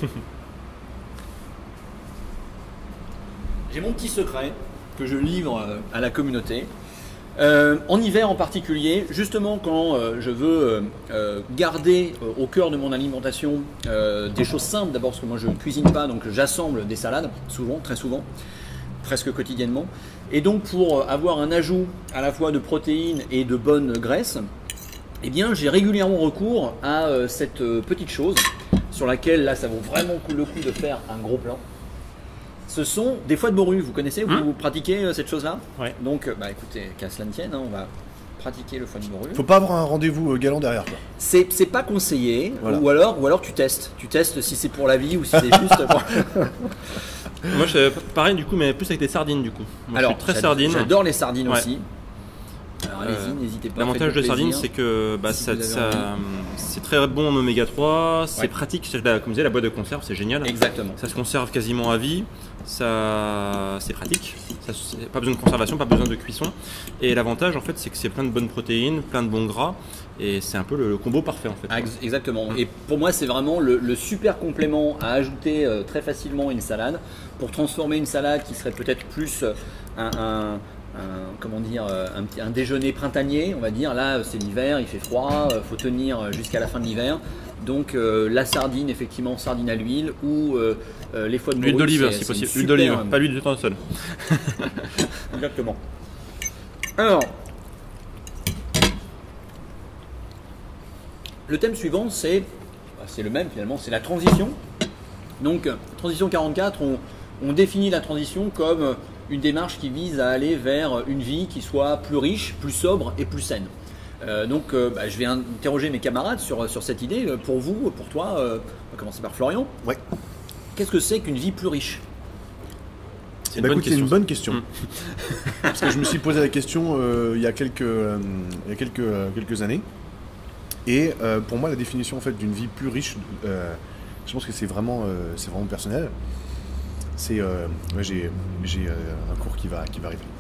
j'ai mon petit secret que je livre à la communauté. Euh, en hiver en particulier, justement quand euh, je veux euh, garder euh, au cœur de mon alimentation euh, des choses simples, d'abord parce que moi je ne cuisine pas, donc j'assemble des salades, souvent, très souvent, presque quotidiennement, et donc pour avoir un ajout à la fois de protéines et de bonnes graisses, eh bien j'ai régulièrement recours à euh, cette euh, petite chose sur laquelle là ça vaut vraiment le coup de faire un gros plan. ce sont des foies de morue. Vous connaissez, vous, Mmh. vous pratiquez euh, cette chose-là? Ouais. Donc, euh, bah, écoutez, qu'à cela ne tienne, hein, on va pratiquer le foie de morue. Faut pas avoir un rendez-vous euh, galant derrière, quoi. C'est c'est pas conseillé, Voilà. ou, alors, ou alors tu testes. Tu testes si c'est pour la vie ou si c'est juste pour... Moi, je, pareil, du coup, mais plus avec des sardines, du coup. Moi, Alors, je suis très j'adore- sardine. J'adore les sardines Ouais. aussi. Alors allez-y, Euh, n'hésitez pas. L'avantage de faites-vous sardines, plaisir. c'est que bah, Si ça, vous avez ça- envie. c'est très bon en oméga trois, c'est Ouais. pratique. C'est la- Comme je disais, la boîte de conserve, c'est génial. Exactement. Ça se conserve quasiment à vie. Ça, c'est pratique. Ça, c'est pas besoin de conservation, pas besoin de cuisson. Et l'avantage, en fait, c'est que c'est plein de bonnes protéines, plein de bons gras. Et c'est un peu le, le combo parfait, en fait. Ah, ex- exactement. Mm. Et pour moi, c'est vraiment le, le super complément à ajouter euh, très facilement à une salade pour transformer une salade qui serait peut-être plus euh, un, un- un- comment dire, euh, un, petit- un déjeuner printanier, on va dire. Là, c'est l'hiver, il fait froid, il faut tenir jusqu'à la fin de l'hiver. Donc euh, la sardine, effectivement, sardine à l'huile ou euh, euh, les foies de morue. L'huile d'olive, c'est- si c'est possible. une L'huile super- d'olive, pas l'huile de tournesol. Exactement. Alors, le thème suivant, c'est bah, c'est le même finalement, c'est la transition. Donc, euh, transition quarante-quatre, on, on définit la transition comme euh, une démarche qui vise à aller vers une vie qui soit plus riche, plus sobre et plus saine. Euh, donc, euh, bah, je vais interroger mes camarades sur, sur cette idée. Pour vous, pour toi, euh, on va commencer par Florian. Ouais. Qu'est-ce que c'est qu'une vie plus riche? C'est une Bah, bonne écoute, c'est question. une bonne question. Mm. Parce que je me suis posé la question euh, il y a quelques, euh, il y a quelques, euh, quelques années. Et euh, pour moi, la définition en fait, d'une vie plus riche, euh, je pense que c'est vraiment, euh, c'est vraiment personnel. C'est, euh, ouais, j'ai, j'ai euh, un cours qui va, qui va arriver.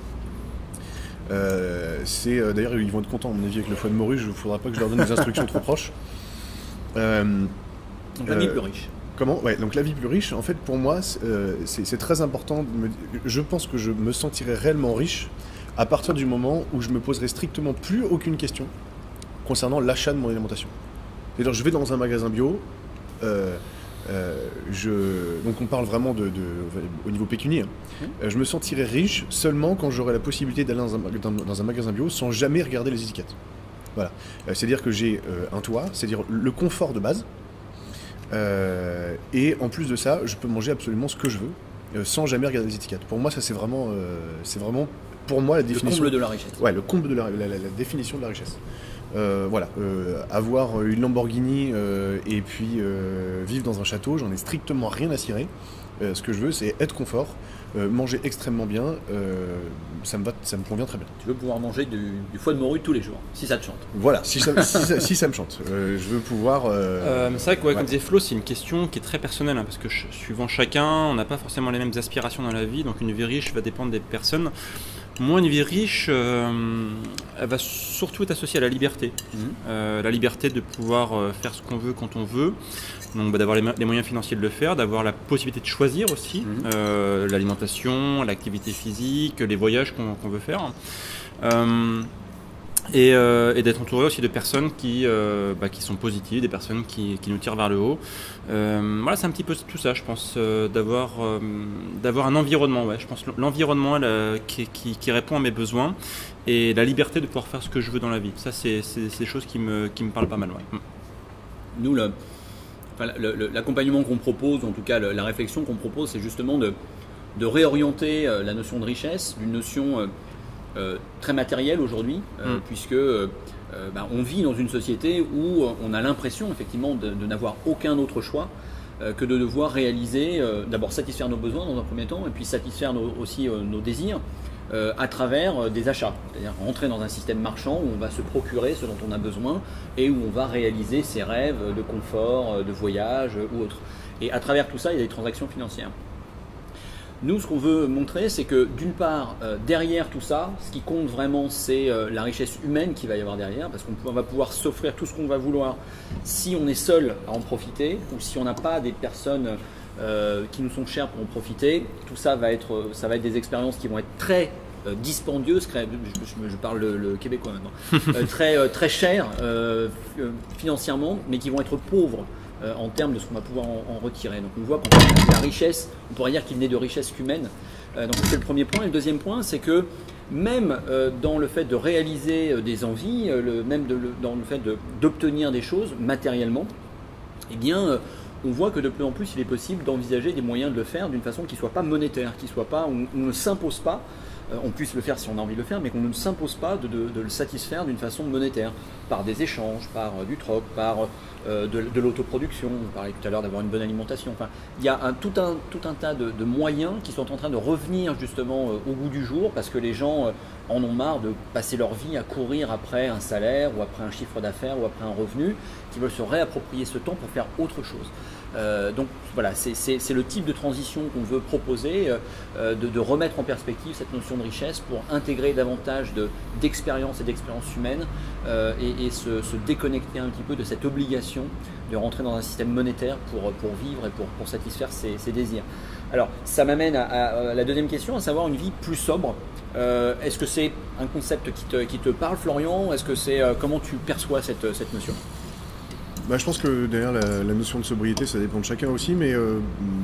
Euh, c'est, euh, d'ailleurs, ils vont être contents, à mon avis, avec le foie de morue. Il ne faudra pas que je leur donne des instructions trop proches. Euh, Donc, la vie Euh, plus riche. Comment? Ouais, donc la vie plus riche, en fait, pour moi, c'est euh, c'est- c'est très important. De me, je pense que je me sentirai réellement riche à partir du moment où je me poserai strictement plus aucune question concernant l'achat de mon alimentation. C'est-à-dire, je vais dans un magasin bio, euh, euh, je, donc on parle vraiment de, de- au niveau pécunier. hein. Euh, je me sentirai riche seulement quand j'aurai la possibilité d'aller dans un, dans, dans un magasin bio sans jamais regarder les étiquettes. Voilà. Euh, c'est-à-dire que j'ai euh, un toit, c'est-à-dire le confort de base. Euh, et en plus de ça, je peux manger absolument ce que je veux euh, sans jamais regarder les étiquettes. Pour moi, ça c'est vraiment, euh, c'est vraiment, pour moi la Le définition. comble de la richesse. Ouais, le comble de la, la- la- la définition de la richesse. Euh, voilà, euh, avoir une Lamborghini euh, et puis euh, vivre dans un château, j'en ai strictement rien à cirer. Euh, ce que je veux, c'est être confort, euh, manger extrêmement bien. euh, ça me va, ça me convient très bien. Tu veux pouvoir manger du, du foie de morue tous les jours, si ça te chante. Voilà, si ça, si ça, si ça me chante, Euh, je veux pouvoir. euh, Euh, mais c'est vrai que, ouais, ouais. comme disait Flo, c'est une question qui est très personnelle, hein, parce que ch- suivant chacun, on n'a pas forcément les mêmes aspirations dans la vie, donc une vie riche va dépendre des personnes. Moi, une vie riche, euh, elle va surtout être associée à la liberté. Mhm. Euh, la liberté de pouvoir euh, faire ce qu'on veut quand on veut, donc bah, d'avoir les, mo- les moyens financiers de le faire, d'avoir la possibilité de choisir aussi Mhm. euh, l'alimentation, l'activité physique, les voyages qu'on qu'on veut faire. Euh, Et, euh, et d'être entouré aussi de personnes qui, euh, bah, qui sont positives, des personnes qui, qui nous tirent vers le haut. Euh, voilà, c'est un petit peu tout ça, je pense, euh, d'avoir, euh, d'avoir un environnement. Ouais, je pense l'environnement euh, qui, qui, qui répond à mes besoins et la liberté de pouvoir faire ce que je veux dans la vie. Ça, c'est, c'est, c'est des choses qui me, qui me parlent pas mal. Ouais. Nous, le, enfin, le- le- l'accompagnement qu'on propose, en tout cas le- la réflexion qu'on propose, c'est justement de, de réorienter euh, la notion de richesse, une notion euh, euh, très matérielle aujourd'hui, euh, Mm. puisque euh, euh, bah, on vit dans une société où euh, on a l'impression effectivement de, de n'avoir aucun autre choix euh, que de devoir réaliser, euh, d'abord satisfaire nos besoins dans un premier temps, et puis satisfaire nos- aussi euh, nos désirs euh, à travers euh, des achats, c'est-à-dire rentrer dans un système marchand où on va se procurer ce dont on a besoin et où on va réaliser ses rêves de confort, euh, de voyage euh, ou autre. Et à travers tout ça, il y a des transactions financières. Nous, ce qu'on veut montrer, c'est que d'une part, euh, derrière tout ça, ce qui compte vraiment, c'est euh, la richesse humaine qu'il va y avoir derrière, parce qu'on peut- on va pouvoir s'offrir tout ce qu'on va vouloir si on est seul à en profiter, ou si on n'a pas des personnes euh, qui nous sont chères pour en profiter. Tout ça va être, ça va être des expériences qui vont être très euh, dispendieuses, très- je, je- je parle le, le québécois maintenant, euh, très, euh, très chères euh, euh, financièrement, mais qui vont être pauvres euh, en termes de ce qu'on va pouvoir en, en retirer. Donc on voit qu'en fait, la richesse, on pourrait dire qu'il naît de richesse humaine. Euh, donc c'est le premier point. Et le deuxième point, c'est que même euh, dans le fait de réaliser euh, des envies, euh, le, même de, le- dans le fait de- d'obtenir des choses matériellement, eh bien, euh, on voit que de plus en plus il est possible d'envisager des moyens de le faire d'une façon qui ne soit pas monétaire, qui soit pas, on, on ne s'impose pas, euh, on puisse le faire si on a envie de le faire, mais qu'on ne s'impose pas de, de, de le satisfaire d'une façon monétaire, par des échanges, par euh, du troc, par euh, de, de l'autoproduction. On parlait tout à l'heure d'avoir une bonne alimentation. Enfin, il y a un, tout, un, tout un tas de, de moyens qui sont en train de revenir justement euh, au goût du jour, parce que les gens euh, en ont marre de passer leur vie à courir après un salaire ou après un chiffre d'affaires ou après un revenu, qui veulent se réapproprier ce temps pour faire autre chose. Euh, donc voilà, c'est le type de transition qu'on veut proposer, euh, de, de remettre en perspective cette notion de richesse pour intégrer davantage d'expérience et d'expérience humaine euh, et, et se, se déconnecter un petit peu de cette obligation de rentrer dans un système monétaire pour, pour vivre et pour, pour satisfaire ses, ses désirs. Alors ça m'amène à, à la deuxième question, à savoir une vie plus sobre. Euh, Est-ce que c'est un concept qui te, qui te parle, Florian? Est-ce que c'est euh, comment tu perçois cette, cette notion? Bah, je pense que derrière la, la notion de sobriété, ça dépend de chacun aussi, mais euh,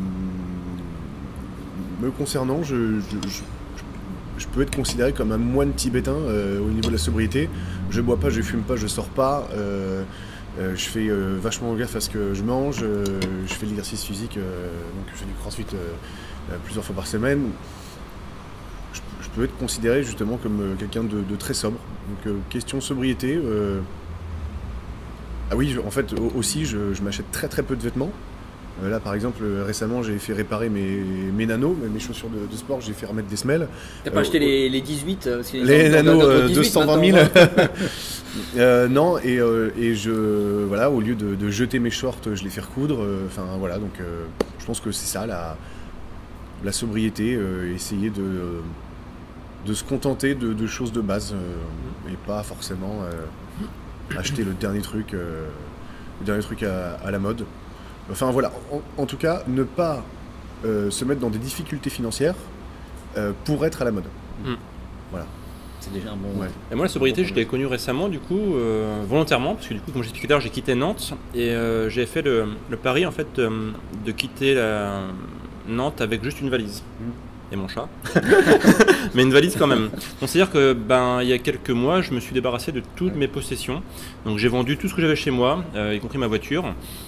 me concernant, je, je, je, je peux être considéré comme un moine tibétain euh, au niveau de la sobriété. Je bois pas, je fume pas, je sors pas, euh, euh, je fais euh, vachement gaffe à ce que je mange, euh, je fais de l'exercice physique, euh, donc je fais du crossfit euh, plusieurs fois par semaine. Je, je peux être considéré justement comme euh, quelqu'un de, de très sobre. Donc euh, question sobriété. Euh, Ah oui, en fait, aussi, je, je m'achète très très peu de vêtements. Euh, là, par exemple, récemment, j'ai fait réparer mes, mes nanos, mes chaussures de, de sport, j'ai fait remettre des semelles. T'as pas euh, acheté les, les dix-huit parce Les, les nanos euh, deux cent vingt mille euh, Non, et, euh, et je, voilà, au lieu de, de jeter mes shorts, je les fais recoudre. Enfin, euh, voilà, donc euh, je pense que c'est ça, la, la sobriété, euh, essayer de, de se contenter de, de choses de base euh, et pas forcément... Euh, acheter le dernier truc, euh, le dernier truc à, à la mode. Enfin voilà, en, en tout cas, ne pas euh, se mettre dans des difficultés financières euh, pour être à la mode. Mmh. Voilà. C'est déjà un bon... Ouais. Et moi la sobriété, bon je l'ai connue récemment, du coup, euh, volontairement, parce que du coup, comme j'expliquais tout à l'heure, j'ai quitté Nantes et euh, j'ai fait le, le pari en fait de, de quitter la Nantes avec juste une valise. Mmh. Et mon chat, mais une valise quand même. Donc c'est-à-dire que ben il y a quelques mois, je me suis débarrassé de toutes mes possessions. Donc j'ai vendu tout ce que j'avais chez moi, euh, y compris ma voiture.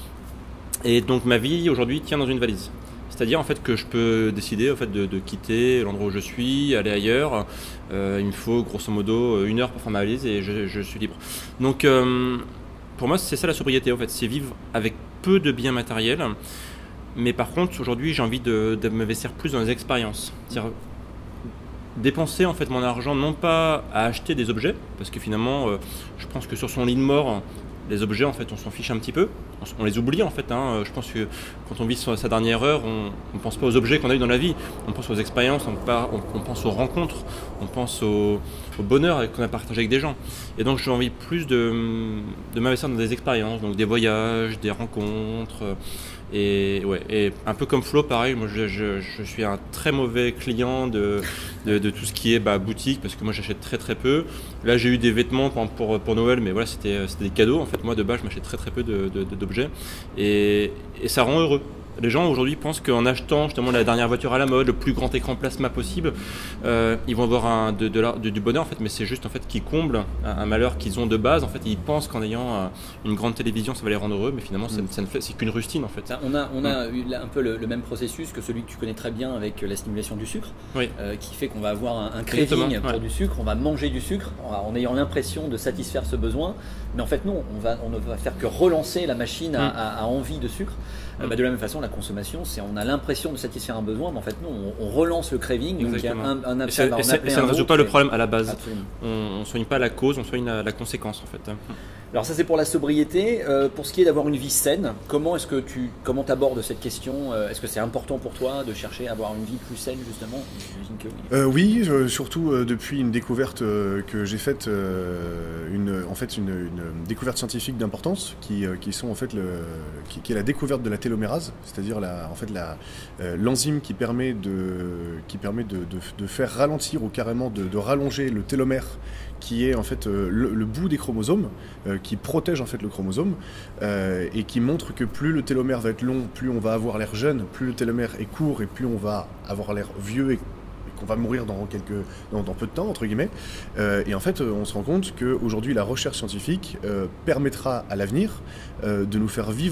Et donc ma vie aujourd'hui tient dans une valise. C'est-à-dire en fait que je peux décider en fait de, de quitter l'endroit où je suis, aller ailleurs. Euh, il me faut grosso modo une heure pour faire ma valise et je, je suis libre. Donc euh, pour moi c'est ça la sobriété en fait, c'est vivre avec peu de biens matériels. Mais par contre, aujourd'hui, j'ai envie de, de m'investir plus dans les expériences. C'est-à-dire dépenser en fait mon argent non pas à acheter des objets, parce que finalement, euh, je pense que sur son lit de mort, les objets, en fait, on s'en fiche un petit peu. On, on les oublie, en fait. Hein. Je pense que quand on vit sa dernière heure, on ne pense pas aux objets qu'on a eu dans la vie. On pense aux expériences, on, part, on, on pense aux rencontres, on pense au, au bonheur qu'on a partagé avec des gens. Et donc, j'ai envie plus de, de m'investir dans des expériences, donc des voyages, des rencontres. Et, ouais, et un peu comme Flo, pareil, moi je, je, je suis un très mauvais client de, de, de tout ce qui est bah, boutique, parce que moi j'achète très très peu. Là j'ai eu des vêtements pour, pour, pour Noël, mais voilà, c'était des cadeaux. En fait, moi de base je m'achète très très peu de, de, d'objets et, et ça rend heureux. Les gens aujourd'hui pensent qu'en achetant justement la dernière voiture à la mode, le plus grand écran plasma possible, euh, ils vont avoir un, de, de la, de, du bonheur en fait, mais c'est juste en fait qu'ils comblent un, un malheur qu'ils ont de base. En fait, ils pensent qu'en ayant euh, une grande télévision, ça va les rendre heureux, mais finalement, ça, ça ne fait, c'est qu'une rustine en fait. On a, on a eu un peu le, le même processus que celui que tu connais très bien avec la stimulation du sucre, oui. euh, qui fait qu'on va avoir un, un craving pour ouais. du sucre, on va manger du sucre en, en ayant l'impression de satisfaire ce besoin, mais en fait non, on va, on ne va faire que relancer la machine à, mm. à, à envie de sucre. Euh, bah, de la même façon, la consommation, c'est on a l'impression de satisfaire un besoin, mais en fait non, on, on relance le craving. Donc il y a un, un appel, et, et, et ça ne résout pas le problème à la base. Absolument. On ne soigne pas la cause, on soigne la, la conséquence en fait. Alors ça c'est pour la sobriété. Euh, pour ce qui est d'avoir une vie saine, comment est-ce que tu comment t'abordes cette question? euh, Est-ce que c'est important pour toi de chercher à avoir une vie plus saine justement? J'imagine que oui. Euh, oui, euh, surtout euh, depuis une découverte euh, que j'ai faite, euh, une, en fait une, une découverte scientifique d'importance, qui, euh, qui sont en fait le, qui, qui est la découverte de la télomérase, c'est-à-dire la, en fait la euh, l'enzyme qui permet de qui permet de, de, de faire ralentir ou carrément de, de rallonger le télomère, qui est en fait euh, le, le bout des chromosomes, euh, qui protège en fait le chromosome euh, et qui montre que plus le télomère va être long, plus on va avoir l'air jeune, plus le télomère est court et plus on va avoir l'air vieux et qu'on va mourir dans, quelques, dans, dans peu de temps, entre guillemets. Euh, et en fait, on se rend compte qu'aujourd'hui, la recherche scientifique euh, permettra à l'avenir euh, de nous faire vivre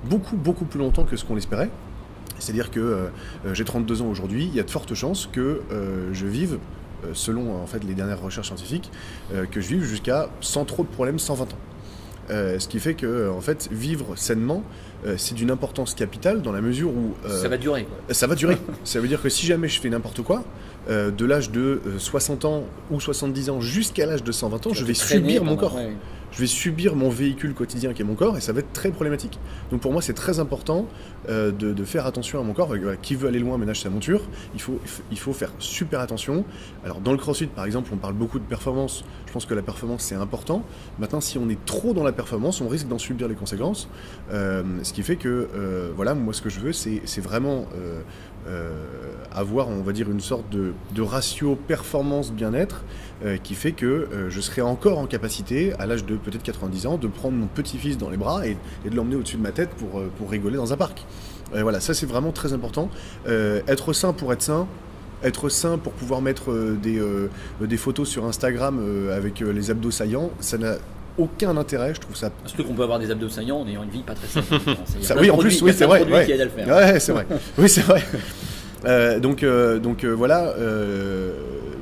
beaucoup, beaucoup plus longtemps que ce qu'on espérait. C'est-à-dire que euh, j'ai trente-deux ans aujourd'hui, il y a de fortes chances que euh, je vive, euh, selon en fait, les dernières recherches scientifiques, euh, que je vive jusqu'à sans trop de problèmes, cent vingt ans. Euh, ce qui fait que en fait, vivre sainement, euh, c'est d'une importance capitale dans la mesure où... Euh, ça va durer. Quoi. Ça va durer. Ça veut dire que si jamais je fais n'importe quoi, euh, de l'âge de euh, soixante ans ou soixante-dix ans jusqu'à l'âge de cent vingt ans, je vais subir mon corps. Ouais, ouais. Je vais subir mon véhicule quotidien qui est mon corps et ça va être très problématique. Donc pour moi, c'est très important euh, de, de faire attention à mon corps. Voilà, qui veut aller loin ménage sa monture. Il faut, il faut faire super attention. Alors dans le CrossFit, par exemple, on parle beaucoup de performance. Je pense que la performance, c'est important. Maintenant, si on est trop dans la performance, on risque d'en subir les conséquences. Euh, ce qui fait que, euh, voilà, moi, ce que je veux, c'est, c'est vraiment euh, euh, avoir, on va dire, une sorte de, de ratio performance-bien-être euh, qui fait que euh, je serai encore en capacité, à l'âge de peut-être quatre-vingt-dix ans, de prendre mon petit-fils dans les bras et, et de l'emmener au-dessus de ma tête pour, euh, pour rigoler dans un parc. Euh, voilà, ça, c'est vraiment très important. Euh, être sain pour être sain, être sain pour pouvoir mettre euh, des, euh, des photos sur Instagram euh, avec euh, les abdos saillants, ça n'a aucun intérêt, je trouve ça. Surtout qu'on peut avoir des abdos saillants en ayant une vie pas très saine. Ça, oui, en plus, oui, c'est vrai. Ouais. Qui aident à le faire. Ouais, c'est vrai. Oui, c'est vrai. Euh, donc, euh, donc euh, voilà. Euh,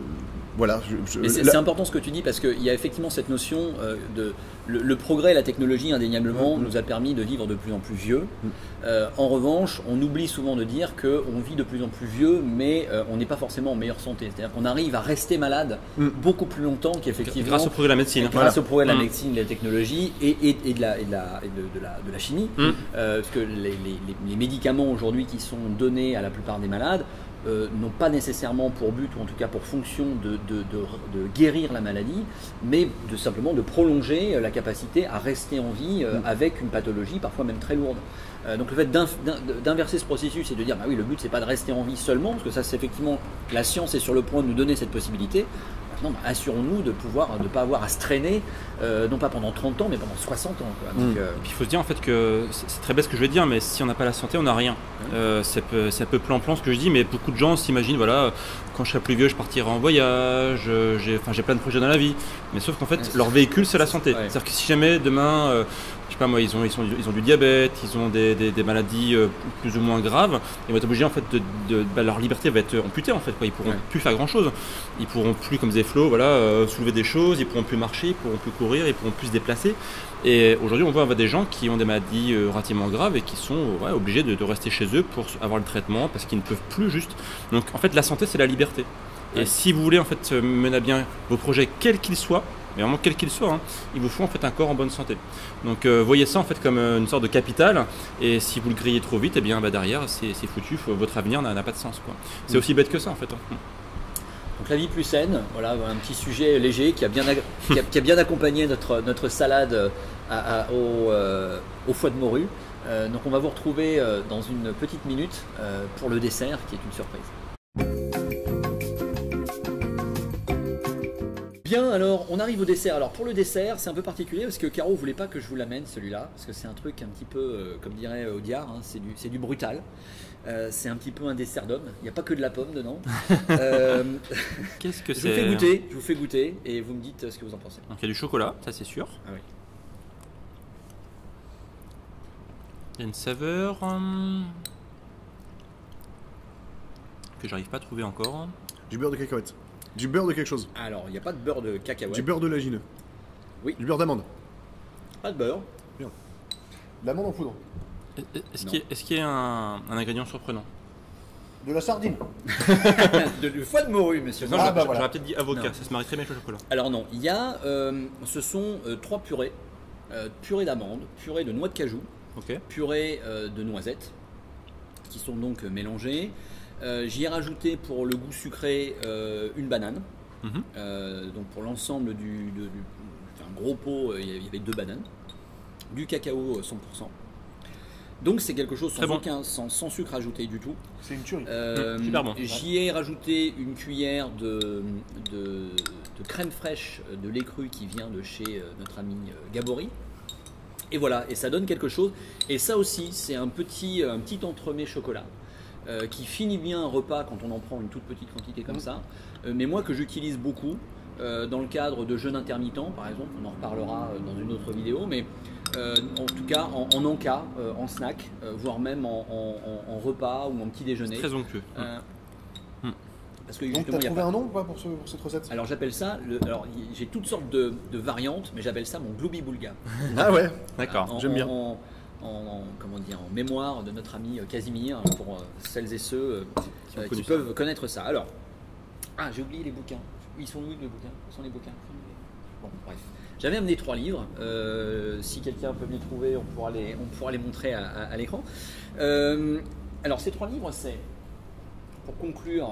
voilà. Je, je, Mais c'est, là... c'est important ce que tu dis parce qu'il y a effectivement cette notion euh, de le, le progrès, la technologie indéniablement mmh. nous a permis de vivre de plus en plus vieux. Mmh. Euh, en revanche, on oublie souvent de dire qu'on vit de plus en plus vieux, mais euh, on n'est pas forcément en meilleure santé. C'est-à-dire qu'on arrive à rester malade mmh. beaucoup plus longtemps qu'effectivement. Grâce au progrès de la médecine. Grâce voilà. au progrès de la médecine, de la technologie et, et, et, de, la, et, de, la, et de, de, la, de la chimie. Mmh. Euh, parce que les, les, les médicaments aujourd'hui qui sont donnés à la plupart des malades Euh, n'ont pas nécessairement pour but, ou en tout cas pour fonction de, de, de, de guérir la maladie, mais de simplement de prolonger la capacité à rester en vie euh, avec une pathologie parfois même très lourde. Euh, donc le fait d'inverser ce processus et de dire bah oui, le but c'est pas de rester en vie seulement, parce que ça c'est effectivement, la science est sur le point de nous donner cette possibilité. Maintenant, bah, assurons-nous de pouvoir ne pas avoir à se traîner, euh, non pas pendant trente ans, mais pendant soixante ans. Quoi. Donc, mmh. euh... Et puis il faut se dire en fait que c'est très bête ce que je vais dire, mais si on n'a pas la santé, on n'a rien. Mmh. Euh, c'est, peu, c'est un peu plan-plan ce que je dis, mais beaucoup de gens s'imaginent, voilà, quand je serai plus vieux, je partirai en voyage, j'ai, enfin, j'ai plein de projets dans la vie. Mais sauf qu'en fait, ouais, leur véhicule, c'est la santé. Ouais. C'est-à-dire que si jamais demain, euh, je sais pas moi, ils ont, ils, sont, ils ont du diabète, ils ont des, des, des maladies euh, plus ou moins graves, ils vont être obligés en fait de, de bah, leur liberté va être amputée en fait. Quoi. Ils pourront ouais. plus faire grand-chose. Ils pourront plus, comme disait Flo, voilà, euh, soulever des choses, ils pourront plus marcher, ils pourront plus courir, ils pourront plus se déplacer. Et aujourd'hui, on voit, on voit des gens qui ont des maladies euh, relativement graves et qui sont ouais, obligés de, de rester chez eux pour avoir le traitement parce qu'ils ne peuvent plus juste. Donc en fait, la santé, c'est la liberté. Et ouais. si vous voulez en fait mener à bien vos projets, quels qu'ils soient, mais vraiment quel qu'il soit, hein, il vous faut en fait un corps en bonne santé. Donc euh, voyez ça en fait comme euh, une sorte de capital. Et si vous le grillez trop vite, et eh bien bah, derrière c'est, c'est foutu. Faut, votre avenir n'a, n'a pas de sens, quoi. C'est mmh. aussi bête que ça en fait. Hein. Donc la vie plus saine, voilà un petit sujet léger qui a bien, qui a, qui a bien accompagné notre, notre salade à, à, au, euh, au foie de morue. Euh, donc on va vous retrouver euh, dans une petite minute euh, pour le dessert qui est une surprise. Bien, alors on arrive au dessert. Alors pour le dessert, c'est un peu particulier parce que Caro voulait pas que je vous l'amène celui-là, parce que c'est un truc un petit peu, euh, comme dirait Audiard, hein, c'est, du, c'est du brutal. Euh, c'est un petit peu un dessert d'homme. Il n'y a pas que de la pomme dedans. euh, Qu'est-ce que je c'est ? vous fais goûter, je vous fais goûter et vous me dites ce que vous en pensez. Donc il y a du chocolat, ça c'est sûr. Ah oui. Il y a une saveur hum, que j'arrive pas à trouver encore. Du beurre de cacahuète. Du beurre de quelque chose. Alors, il n'y a pas de beurre de cacahuète. Du beurre de lagineux. Oui. Du beurre d'amande. Pas de beurre. Bien. De l'amande en poudre. Est-ce qu'il y a, est-ce qu'il y a un, un ingrédient surprenant ? De la sardine. de, du foie de morue, monsieur. Non, ah, j'aurais, bah, voilà. j'aurais peut-être dit avocat, non. Ça se marie très bien avec le chocolat. Alors non, il y a, euh, ce sont euh, trois purées. Euh, purée d'amande, purée de noix de cajou, okay. purée euh, de noisettes, qui sont donc euh, mélangées. Euh, j'y ai rajouté pour le goût sucré euh, une banane. Mm-hmm. Euh, donc pour l'ensemble du, de, du un gros pot, il euh, y avait deux bananes, du cacao cent pour cent. Donc c'est quelque chose sans aucun, sans, sans sucre ajouté du tout. C'est une tuerie. Euh, mmh, super bon. J'y ai rajouté une cuillère de, de, de crème fraîche de lait cru qui vient de chez notre ami Gabory. Et voilà, et ça donne quelque chose. Et ça aussi, c'est un petit, un petit entremets chocolat. Euh, qui finit bien un repas quand on en prend une toute petite quantité comme mmh. ça, euh, mais moi que j'utilise beaucoup, euh, dans le cadre de jeûne intermittent, par exemple, on en reparlera dans une autre vidéo, mais euh, en tout cas en, en encas, euh, en snack, euh, voire même en, en, en repas ou en petit déjeuner. C'est très onctueux. Euh, mmh. Parce que donc tu as trouvé pas... un nom quoi, pour, ce, pour cette recette? Alors j'appelle ça, le, alors j'ai toutes sortes de, de variantes, mais j'appelle ça mon Glooby Boulga. Ah ouais, d'accord, j'aime bien. En, en, en, comment dire, en mémoire de notre ami Casimir, pour euh, celles et ceux euh, euh, qui peuvent ça. connaître ça. Alors, ah j'ai oublié les bouquins. Ils sont où les bouquins? Où sont les bouquins? Bon, bref. J'avais amené trois livres. Euh, si quelqu'un peut me les trouver, on pourra les, on pourra les montrer à, à, à l'écran. Euh, alors ces trois livres, c'est, pour conclure,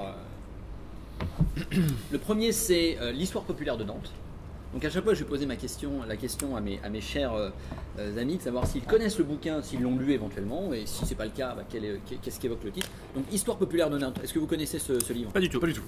euh, le premier c'est euh, l'histoire populaire de Nantes. Donc à chaque fois, je vais poser ma question, la question à mes, à mes chers euh, amis, de savoir s'ils connaissent le bouquin, s'ils l'ont lu éventuellement, et si c'est pas le cas, bah, quel est, qu'est-ce qu'évoque le titre. Donc Histoire populaire de Nantes. Est-ce que vous connaissez ce, ce livre? Pas du tout. Pas du tout.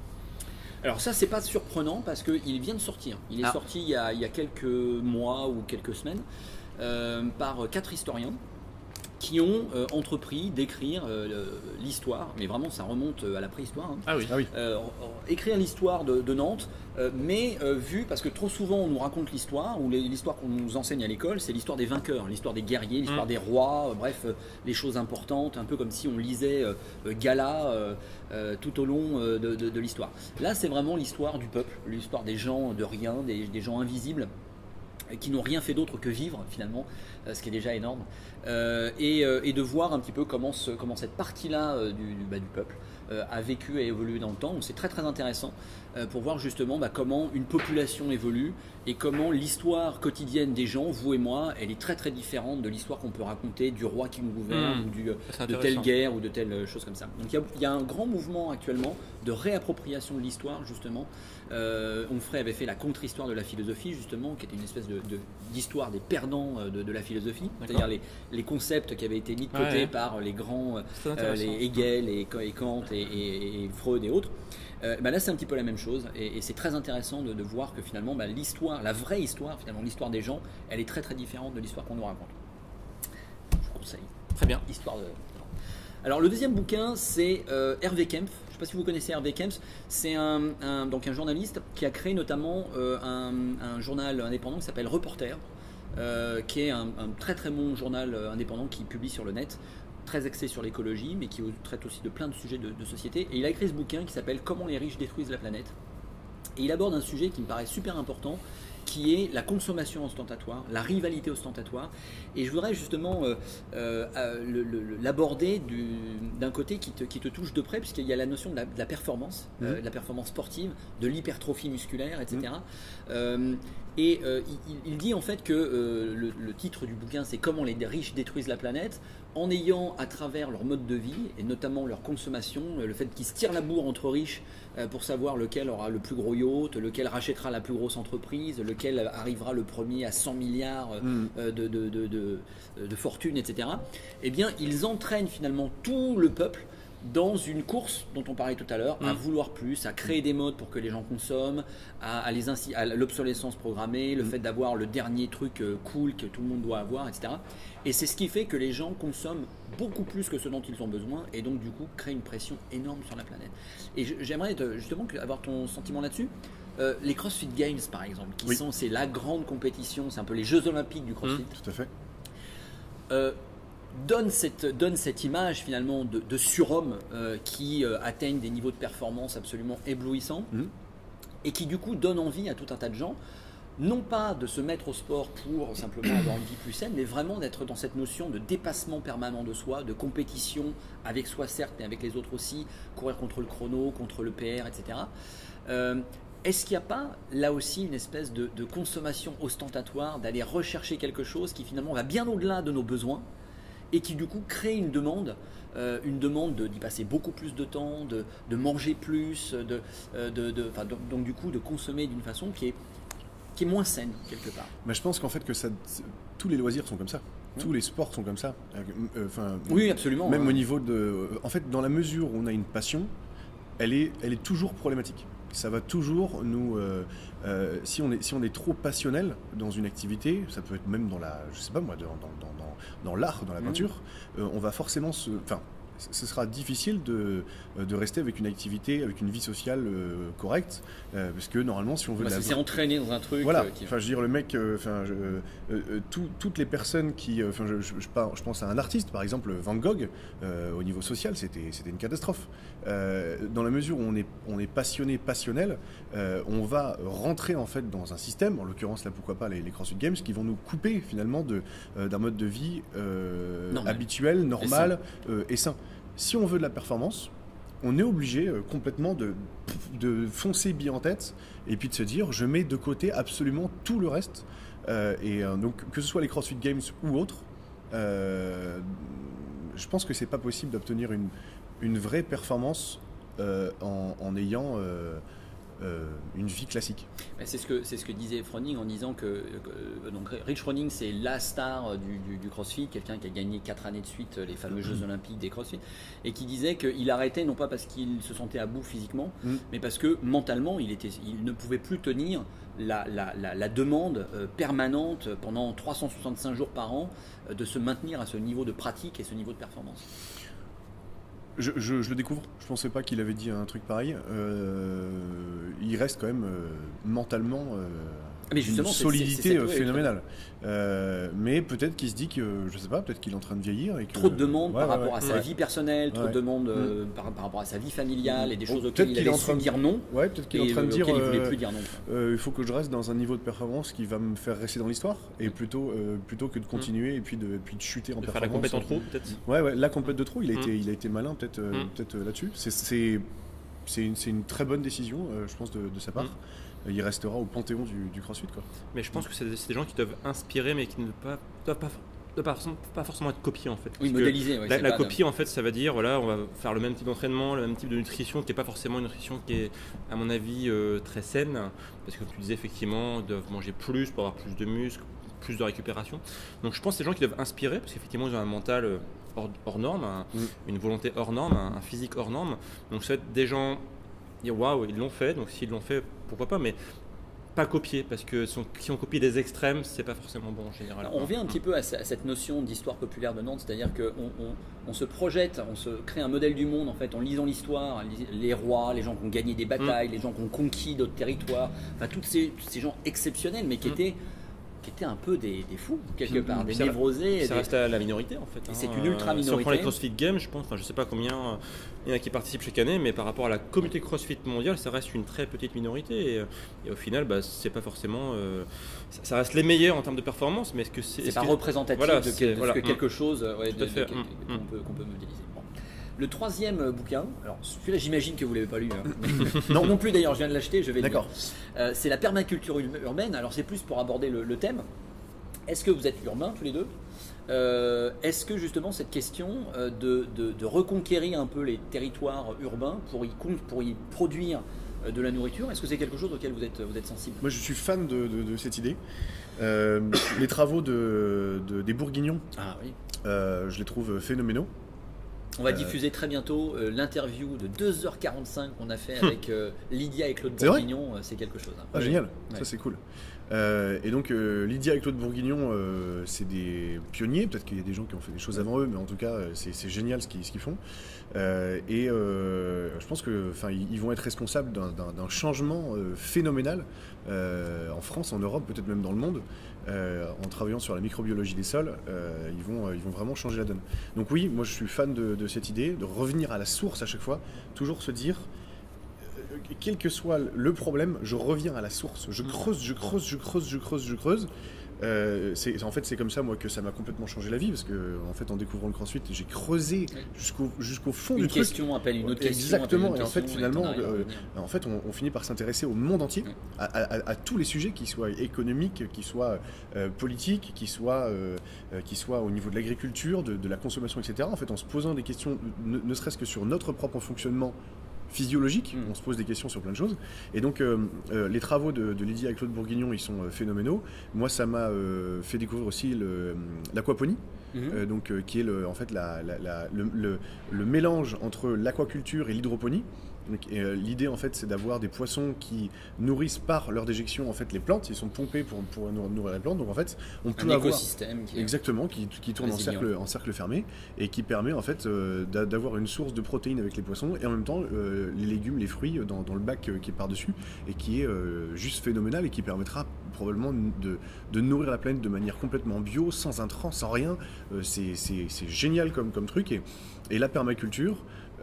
Alors ça, c'est pas surprenant parce qu'il vient de sortir. Il est ah. sorti il y, a, il y a quelques mois ou quelques semaines euh, par quatre historiens qui ont euh, entrepris d'écrire euh, l'histoire, mais vraiment ça remonte à la préhistoire. Hein. Ah oui. Ah oui. Euh, écrire l'histoire de, de Nantes, euh, mais euh, vu, parce que trop souvent on nous raconte l'histoire, ou l'histoire qu'on nous enseigne à l'école, c'est l'histoire des vainqueurs, l'histoire des guerriers, l'histoire mmh. des rois, euh, bref, euh, les choses importantes, un peu comme si on lisait euh, Gala euh, euh, tout au long euh, de, de, de l'histoire. Là c'est vraiment l'histoire du peuple, l'histoire des gens de rien, des, des gens invisibles, qui n'ont rien fait d'autre que vivre finalement, ce qui est déjà énorme, euh, et, euh, et de voir un petit peu comment, ce, comment cette partie-là euh, du, du, bah, du peuple euh, a vécu et évolué dans le temps. Donc c'est très très intéressant euh, pour voir justement bah, comment une population évolue et comment l'histoire quotidienne des gens, vous et moi, elle est très très différente de l'histoire qu'on peut raconter du roi qui nous gouverne mmh. ou du, de telle guerre ou de telle chose comme ça. Donc il y, y a un grand mouvement actuellement de réappropriation de l'histoire justement. Euh, Onfray avait fait la contre-histoire de la philosophie justement, qui était une espèce de d'histoire de, des perdants de, de la philosophie, c'est-à-dire les, les concepts qui avaient été mis de côté ouais, ouais. par les grands, euh, les Hegel, et, et Kant et, et, et Freud et autres. Euh, bah là c'est un petit peu la même chose et, et c'est très intéressant de, de voir que finalement bah, l'histoire, la vraie histoire, finalement l'histoire des gens, elle est très très différente de l'histoire qu'on nous raconte. Je vous conseille. Très bien. Histoire de... Alors le deuxième bouquin c'est euh, Hervé Kempf. Je ne sais pas si vous connaissez Hervé Kempf. C'est un, un, donc un journaliste qui a créé notamment euh, un, un journal indépendant qui s'appelle Reporter, euh, qui est un, un très très bon journal indépendant qui publie sur le net, très axé sur l'écologie, mais qui traite aussi de plein de sujets de, de société. Et il a écrit ce bouquin qui s'appelle Comment les riches détruisent la planète. Et il aborde un sujet qui me paraît super important, qui est la consommation ostentatoire, la rivalité ostentatoire. Et je voudrais justement euh, euh, l'aborder d'un côté qui te, qui te touche de près, puisqu'il y a la notion de la, de la performance, mmh. euh, de la performance sportive, de l'hypertrophie musculaire, et cetera. Mmh. Euh, et euh, il, il dit en fait que euh, le, le titre du bouquin, c'est Comment les riches détruisent la planète, en ayant à travers leur mode de vie, et notamment leur consommation, le fait qu'ils se tirent la bourre entre riches euh, pour savoir lequel aura le plus gros yacht, lequel rachètera la plus grosse entreprise, lequel arrivera le premier à cent milliards mmh. euh, de, de, de, de, de fortune, et cetera. Eh bien, ils entraînent finalement tout le peuple dans une course dont on parlait tout à l'heure, mmh. à vouloir plus, à créer des modes pour que les gens consomment, à, à, les à l'obsolescence programmée, le mmh. fait d'avoir le dernier truc cool que tout le monde doit avoir, et cetera. Et c'est ce qui fait que les gens consomment beaucoup plus que ce dont ils ont besoin et donc du coup créent une pression énorme sur la planète. Et j'aimerais justement avoir ton sentiment là-dessus. Euh, les CrossFit Games par exemple, qui oui. sont c'est la grande compétition, c'est un peu les Jeux Olympiques du CrossFit. Mmh, tout à fait. Euh, donne cette, donne cette image finalement de, de surhommes euh, qui euh, atteignent des niveaux de performance absolument éblouissants mmh. et qui du coup donne envie à tout un tas de gens, non pas de se mettre au sport pour simplement avoir une vie plus saine, mais vraiment d'être dans cette notion de dépassement permanent de soi, de compétition avec soi certes, mais avec les autres aussi, courir contre le chrono, contre le P R, et cetera. Euh, Est-ce qu'il n'y a pas là aussi une espèce de, de consommation ostentatoire, d'aller rechercher quelque chose qui finalement va bien au-delà de nos besoins et qui du coup crée une demande, euh, une demande d'y passer beaucoup plus de temps, de, de manger plus, de, de, de, enfin, donc, donc du coup de consommer d'une façon qui est, qui est moins saine quelque part. Mais je pense qu'en fait que ça, tous les loisirs sont comme ça. Mmh. Tous les sports sont comme ça. Enfin, euh, oui, absolument. Même hein. au niveau de... En fait, dans la mesure où on a une passion, elle est, elle est toujours problématique. Ça va toujours nous... Euh, euh, si, on est, si on est trop passionnel dans une activité, ça peut être même dans la... Je sais pas moi, dans, dans, dans, dans, dans l'art, dans la peinture, mmh. euh, on va forcément se... Enfin, ce sera difficile de, de rester avec une activité, avec une vie sociale euh, correcte, euh, parce que normalement, si on veut... Bah, de la... c'est entraîné dans un truc... Voilà, euh, qui... enfin, je veux dire, le mec, enfin, euh, euh, euh, tout, toutes les personnes qui... Enfin, euh, je, je, je, je pense à un artiste, par exemple, Van Gogh, euh, au niveau social, c'était, c'était une catastrophe. Euh, dans la mesure où on est, on est passionné, passionnel, euh, on va rentrer, en fait, dans un système, en l'occurrence, là, pourquoi pas les, les CrossFit Games, qui vont nous couper, finalement, de, euh, d'un mode de vie euh, normal. habituel, normal et sain. Euh, et sain. Si on veut de la performance, on est obligé euh, complètement de, de foncer bille en tête et puis de se dire je mets de côté absolument tout le reste. Euh, et euh, donc que ce soit les CrossFit Games ou autres, euh, je pense que c'est pas possible d'obtenir une, une vraie performance euh, en, en ayant euh, euh, une vie classique. C'est ce que, c'est ce que disait Froning en disant que, que donc Rich Froning c'est la star du, du, du CrossFit, quelqu'un qui a gagné quatre années de suite les fameux Jeux Olympiques des CrossFit, et qui disait qu'il arrêtait non pas parce qu'il se sentait à bout physiquement, mmh. mais parce que mentalement il, était, il ne pouvait plus tenir la, la, la, la demande permanente pendant trois cent soixante-cinq jours par an de se maintenir à ce niveau de pratique et ce niveau de performance. Je, je, je le découvre, je pensais pas qu'il avait dit un truc pareil. Euh, il reste quand même euh, mentalement euh, mais une solidité c'est, c'est, c'est phénoménale. Euh, mais peut-être qu'il se dit que, je sais pas, peut-être qu'il est en train de vieillir. Et que, trop de demandes ouais, par ouais, rapport ouais, à sa ouais. vie personnelle, trop ouais. de demandes euh, mmh. par, par rapport à sa vie familiale mmh. et des choses bon, auxquelles il avait su de... dire non. Ouais, peut-être qu'il est en train de dire, il voulait plus dire non. Euh, il faut que je reste dans un niveau de performance qui va me faire rester dans l'histoire et plutôt, euh, plutôt que de continuer mmh. et puis de, puis de chuter en de performance. Faire la complète en trop, peut-être. Ouais, ouais, la complète de trop. Il a, mmh. été, il a été malin, peut-être, euh, mmh. peut-être là-dessus. C'est, c'est, c'est, une, c'est une très bonne décision, euh, je pense, de, de sa part. Mmh. Il restera au panthéon du, du CrossFit, quoi. Mais je pense que c'est des, c'est des gens qui doivent inspirer, mais qui ne doivent pas, doivent pas, doivent pas, pas forcément être copiés, en fait. Oui, modélisés. Ouais, la la copie, de... en fait, ça va dire, voilà, on va faire le même type d'entraînement, le même type de nutrition, qui n'est pas forcément une nutrition qui est, à mon avis, euh, très saine. Parce que, comme tu disais, effectivement, ils doivent manger plus pour avoir plus de muscles, plus de récupération. Donc, je pense que c'est des gens qui doivent inspirer, parce qu'effectivement, ils ont un mental hors, hors norme, un, mm. une volonté hors norme, un, un physique hors norme. Donc, ça va être des gens dire, waouh, ils l'ont fait, donc s'ils l'ont fait, pourquoi pas, mais pas copier, parce que si on copie des extrêmes, c'est pas forcément bon en général. On revient un petit peu à cette notion d'histoire populaire de Nantes, c'est-à-dire qu'on on, on se projette, on se crée un modèle du monde en fait en lisant l'histoire, les rois, les gens qui ont gagné des batailles, mmh. les gens qui ont conquis d'autres territoires, enfin tous ces, tous ces gens exceptionnels, mais qui mmh. étaient qui étaient un peu des, des fous quelque part, des névrosés. Ça des... reste la, la minorité en fait. Hein. C'est une ultra minorité. Si on prend les CrossFit Games, je pense, enfin je sais pas combien il y en a qui participent chaque année, mais par rapport à la communauté CrossFit mondiale, ça reste une très petite minorité et, et au final, bah, c'est pas forcément, euh, ça, ça reste les meilleurs en termes de performance, mais est-ce que c'est, c'est est-ce pas que... représentatif voilà, de, que, de voilà, ce que quelque chose ouais, tout à de, fait. de, de, Mmh. qu'on, peut, qu'on peut modéliser. Bon. Le troisième bouquin, alors celui-là j'imagine que vous ne l'avez pas lu, hein. non non plus d'ailleurs, je viens de l'acheter, je vais le D'accord. Euh, c'est la permaculture urbaine, alors c'est plus pour aborder le, le thème. Est-ce que vous êtes urbains tous les deux ? euh, Est-ce que justement cette question euh, de, de, de reconquérir un peu les territoires urbains pour y, pour y produire euh, de la nourriture, est-ce que c'est quelque chose auquel vous êtes, vous êtes sensible ? Moi je suis fan de, de, de cette idée. Euh, les travaux de, de, des Bourguignons, ah, oui. euh, je les trouve phénoménaux. On va euh... diffuser très bientôt euh, l'interview de deux heures quarante-cinq qu'on a fait avec euh, Lydia et Claude c'est Bourguignon. C'est quelque chose. Hein. Ah, génial, ouais. Ça c'est cool. Euh, et donc euh, Lydia et Claude Bourguignon, euh, c'est des pionniers. Peut-être qu'il y a des gens qui ont fait des choses avant eux, mais en tout cas, c'est, c'est génial ce qu'ils, ce qu'ils font. Euh, et euh, je pense que, enfin, ils vont être responsables d'un, d'un, d'un changement euh, phénoménal euh, en France, en Europe, peut-être même dans le monde. Euh, en travaillant sur la microbiologie des sols, euh, ils vont, ils vont vraiment changer la donne. Donc oui, moi je suis fan de, de cette idée, de revenir à la source à chaque fois, toujours se dire, euh, quel que soit le problème, je reviens à la source, je creuse, je creuse, je creuse, je creuse, je creuse. Euh, c'est, en fait, c'est comme ça, moi, que ça m'a complètement changé la vie, parce que, en fait, en découvrant le CrossFit, j'ai creusé oui. jusqu'au, jusqu'au fond une du truc. Une question appelle une autre question. Exactement. Une et en fait, finalement, et euh, en fait, on, on finit par s'intéresser au monde entier, oui. à, à, à tous les sujets, qu'ils soient économiques, qu'ils soient euh, politiques, qu'ils soient, euh, qu'ils soient au niveau de l'agriculture, de, de la consommation, et cetera. En fait, en se posant des questions, ne, ne serait-ce que sur notre propre fonctionnement physiologique, mmh. on se pose des questions sur plein de choses. Et donc, euh, euh, les travaux de, de Lydia et Claude Bourguignon, ils sont euh, phénoménaux. Moi, ça m'a euh, fait découvrir aussi le, l'aquaponie, mmh. euh, donc, euh, qui est le, en fait la, la, la, le, le, le mélange entre l'aquaculture et l'hydroponie. Donc, euh, l'idée en fait c'est d'avoir des poissons qui nourrissent par leur déjection en fait les plantes, ils sont pompés pour, pour nourrir les plantes, donc en fait on peut un avoir écosystème qui exactement qui, qui tourne en cercle, en cercle fermé et qui permet en fait euh, d'avoir une source de protéines avec les poissons et en même temps euh, les légumes, les fruits dans, dans le bac euh, qui est par dessus et qui est euh, juste phénoménal et qui permettra probablement de, de nourrir la planète de manière complètement bio, sans intrants, sans rien. Euh, c'est génial comme, comme truc et, et la permaculture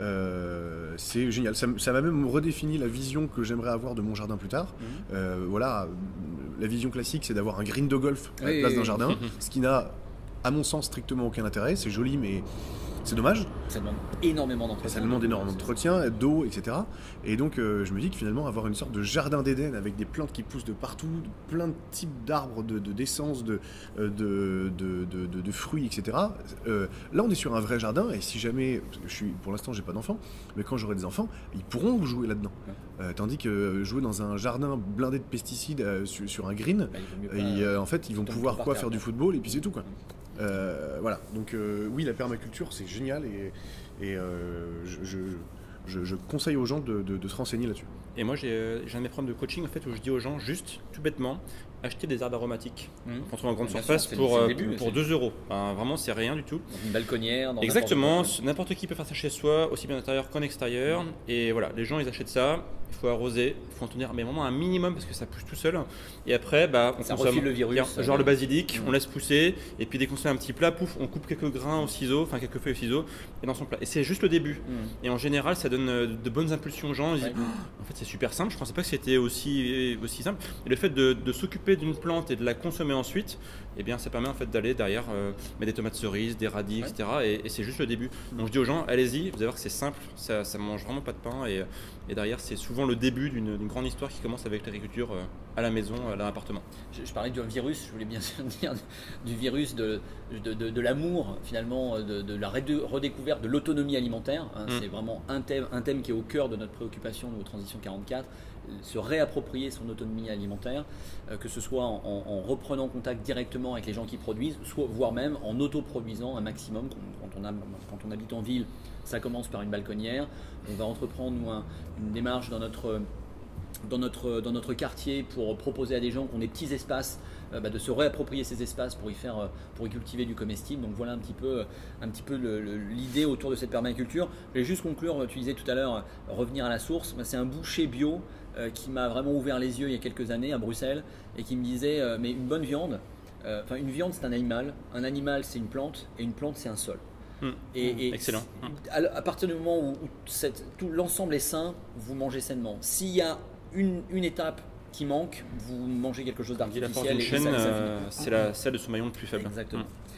Euh, c'est génial, ça m'a même redéfini la vision que j'aimerais avoir de mon jardin plus tard. Mmh. Euh, voilà, la vision classique c'est d'avoir un green de golf à la oui, place oui, d'un oui. jardin, ce qui n'a à mon sens strictement aucun intérêt, c'est joli mais c'est dommage. Ça demande énormément d'entretien. Ça demande énormément d'entretien, d'eau, et cetera. Et donc euh, je me dis que finalement avoir une sorte de jardin d'Éden avec des plantes qui poussent de partout, plein de types d'arbres, d'essence, de, de, de, de, de, de, de fruits, et cetera. Euh, là on est sur un vrai jardin et si jamais, je suis, pour l'instant j'ai pas d'enfants, mais quand j'aurai des enfants, ils pourront jouer là-dedans. Ouais. Euh, tandis que jouer dans un jardin blindé de pesticides euh, sur, sur un green, bah, pas, et, euh, en fait ils vont pouvoir quoi faire du football et puis c'est tout quoi. Euh, voilà, donc euh, oui, la permaculture c'est génial et, et euh, je, je, je, je conseille aux gens de, de, de se renseigner là-dessus. Et moi j'ai euh, un de mes problèmes de coaching en fait où je dis aux gens juste, tout bêtement, acheter des herbes aromatiques mmh. qu'on trouve en grande surface sûr, pour, euh, début, pour deux euros. Enfin, vraiment c'est rien du tout. Dans une balconnière. Dans exactement, n'importe qui peut faire ça chez soi, aussi bien à l'intérieur qu'en extérieur. Mmh. Et voilà, les gens ils achètent ça, il faut arroser, il faut en tenir mais vraiment un minimum parce que ça pousse tout seul. Et après, bah, on ça consomme le virus, bien, genre euh, le basilic, mmh. on laisse pousser. Et puis dès qu'on se fait un petit plat, pouf, on coupe quelques grains au ciseau, enfin quelques feuilles au ciseau, et dans son plat. Et c'est juste le début. Mmh. Et en général, ça donne de bonnes impulsions aux gens. Ils ouais. disent, oh, en fait, c'est super simple. Je pensais pas que c'était aussi aussi simple. Et le fait de, de s'occuper d'une plante et de la consommer ensuite, eh bien ça permet en fait d'aller derrière euh, mettre des tomates cerises, des radis, ouais. et cetera. Et, et c'est juste le début. Donc je dis aux gens, allez-y, vous allez voir que c'est simple, ça, ça mange vraiment pas de pain et, et derrière c'est souvent le début d'une grande histoire qui commence avec l'agriculture euh, à la maison, à l'appartement. Je, je parlais du virus, je voulais bien dire du virus de, de, de, de l'amour finalement, de, de la redécouverte de l'autonomie alimentaire. Hein, mm. C'est vraiment un thème, un thème qui est au cœur de notre préoccupation de Transition quarante-quatre. Se réapproprier son autonomie alimentaire, euh, que ce soit en, en, en reprenant contact directement avec les gens qui produisent, soit, voire même en autoproduisant un maximum. Quand on, a, quand on habite en ville, ça commence par une balconnière. On va entreprendre nous, un, une démarche dans notre, dans, notre, dans notre quartier pour proposer à des gens qui ont des petits espaces euh, bah, de se réapproprier ces espaces pour y, faire, euh, pour y cultiver du comestible. Donc voilà un petit peu, un petit peu l'idée autour de cette permaculture. Je vais juste conclure, tu disais tout à l'heure, revenir à la source. C'est un boucher bio Euh, qui m'a vraiment ouvert les yeux il y a quelques années à Bruxelles et qui me disait euh, mais une bonne viande, enfin euh, une viande c'est un animal, un animal c'est une plante et une plante c'est un sol. Mmh. Et, mmh. et excellent. À, à partir du moment où, où cette, tout l'ensemble est sain, vous mangez sainement. S'il y a une, une étape qui manque, vous mangez quelque chose d'artificiel. La chaîne, euh, c'est la celle de son maillon le plus faible. Exactement.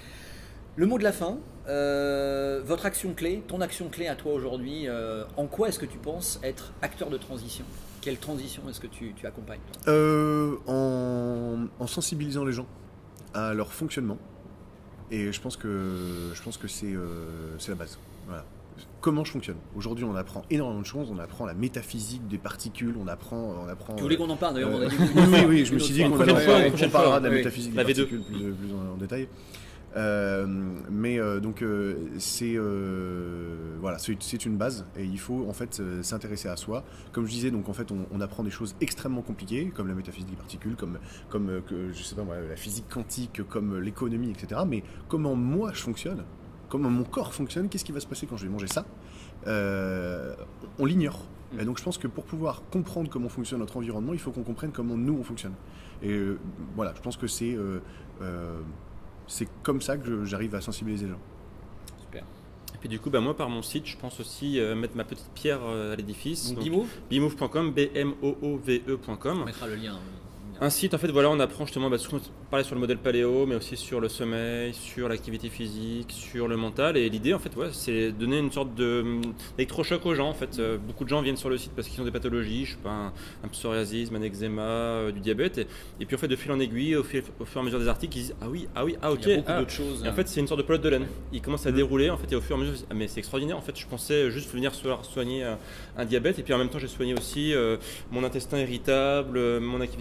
Mmh. Le mot de la fin, euh, votre action clé, ton action clé à toi aujourd'hui, euh, en quoi est-ce que tu penses être acteur de transition ? Quelle transition est-ce que tu, tu accompagnes euh, en, en sensibilisant les gens à leur fonctionnement. Et je pense que, je pense que c'est euh, la base. Voilà. Comment je fonctionne. Aujourd'hui, on apprend énormément de choses. On apprend la métaphysique des particules. On apprend, on apprend. Tu voulais qu'on en parle d'ailleurs. Euh, on a dit oui, oui, je me suis dit qu'on on parlera de la oui. métaphysique des particules plus, plus en, en détail. Euh, mais euh, donc euh, c'est euh, voilà, c'est une base et il faut en fait euh, s'intéresser à soi. Comme je disais, donc en fait on, on apprend des choses extrêmement compliquées comme la métaphysique des particules, comme comme euh, que, je sais pas moi, la physique quantique, comme l'économie, et cetera. Mais comment moi je fonctionne, comment mon corps fonctionne, qu'est-ce qui va se passer quand je vais manger ça, euh, on l'ignore. Et donc je pense que pour pouvoir comprendre comment fonctionne notre environnement, il faut qu'on comprenne comment nous on fonctionne. Et euh, voilà, je pense que c'est euh, euh, c'est comme ça que j'arrive à sensibiliser les gens. Super. Et puis du coup, bah, moi par mon site, je pense aussi euh, mettre ma petite pierre euh, à l'édifice. Donc, Bimove Bimove point com, B M O O V E point com. On mettra le lien. Un site, en fait, voilà, on apprend justement, bah, on parlait sur le modèle paléo, mais aussi sur le sommeil, sur l'activité physique, sur le mental. Et l'idée, en fait, ouais, c'est donner une sorte d'électrochoc aux gens. En fait, euh, beaucoup de gens viennent sur le site parce qu'ils ont des pathologies, je sais pas, un, un psoriasis, un eczéma, euh, du diabète. Et, et puis, en fait, de fil en aiguille, au, fil, au fur et à mesure des articles, ils disent ah oui, ah oui, ah ok. Il y a beaucoup ah. d'autres choses. Et en fait, c'est une sorte de pelote de laine. Ils commencent à mmh. dérouler, en fait, et au fur et à mesure, ah, mais c'est extraordinaire. En fait, je pensais juste venir soigner un, un diabète, et puis en même temps, j'ai soigné aussi euh, mon intestin irritable, mon activité. Enfin, voilà.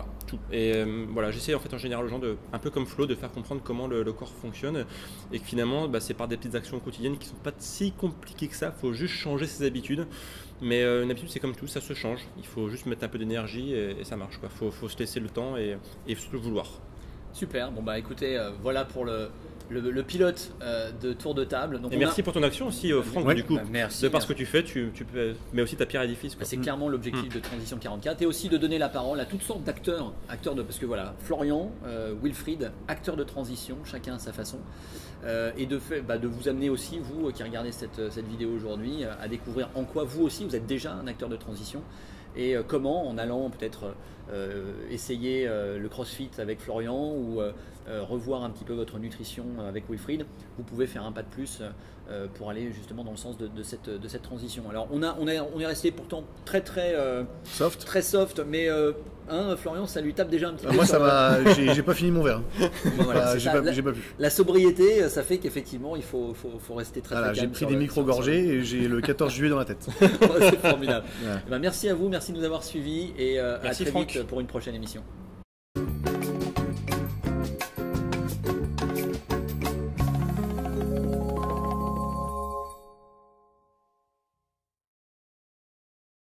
tout. Et euh, voilà, j'essaie en fait en général aux gens, de, un peu comme Flo, de faire comprendre comment le, le corps fonctionne et que finalement bah, c'est par des petites actions quotidiennes qui sont pas si compliquées que ça, il faut juste changer ses habitudes. Mais euh, une habitude c'est comme tout, ça se change, il faut juste mettre un peu d'énergie et, et ça marche. Il faut, faut se laisser le temps et, et se le vouloir. Super, bon bah écoutez, euh, voilà pour le, le, le pilote euh, de Tour de Table. Donc et merci a... pour ton action aussi euh, Franck, ouais. du coup, bah, merci, de par ce que tu fais, tu, tu peux, mais aussi ta pierre à l'édifice. Bah, c'est clairement l'objectif mmh. de Transition quarante-quatre et aussi de donner la parole à toutes sortes d'acteurs, acteurs de, parce que voilà, Florian, euh, Wilfried, acteurs de transition, chacun à sa façon, euh, et de, fait, bah, de vous amener aussi, vous qui regardez cette, cette vidéo aujourd'hui, à découvrir en quoi vous aussi vous êtes déjà un acteur de transition. Et comment, en allant peut-être euh, essayer euh, le crossfit avec Florian ou euh, revoir un petit peu votre nutrition avec Wilfried, vous pouvez faire un pas de plus euh, pour aller justement dans le sens de, de, cette, de cette transition. Alors on, a, on, a, on est resté pourtant très très euh, soft, très soft, mais euh, hein, Florian, ça lui tape déjà un petit ah, peu. Moi, ça m'a, j'ai, j'ai pas fini mon verre. Bon, voilà, ah, j'ai, ça, pas, la, j'ai pas pu. La sobriété, ça fait qu'effectivement, il faut, faut, faut rester très voilà, très calme. J'ai pris des micro-gorgées et j'ai le quatorze juillet dans la tête. C'est formidable. Ouais. Et ben, merci à vous, merci de nous avoir suivis et euh, à très Franck. vite pour une prochaine émission.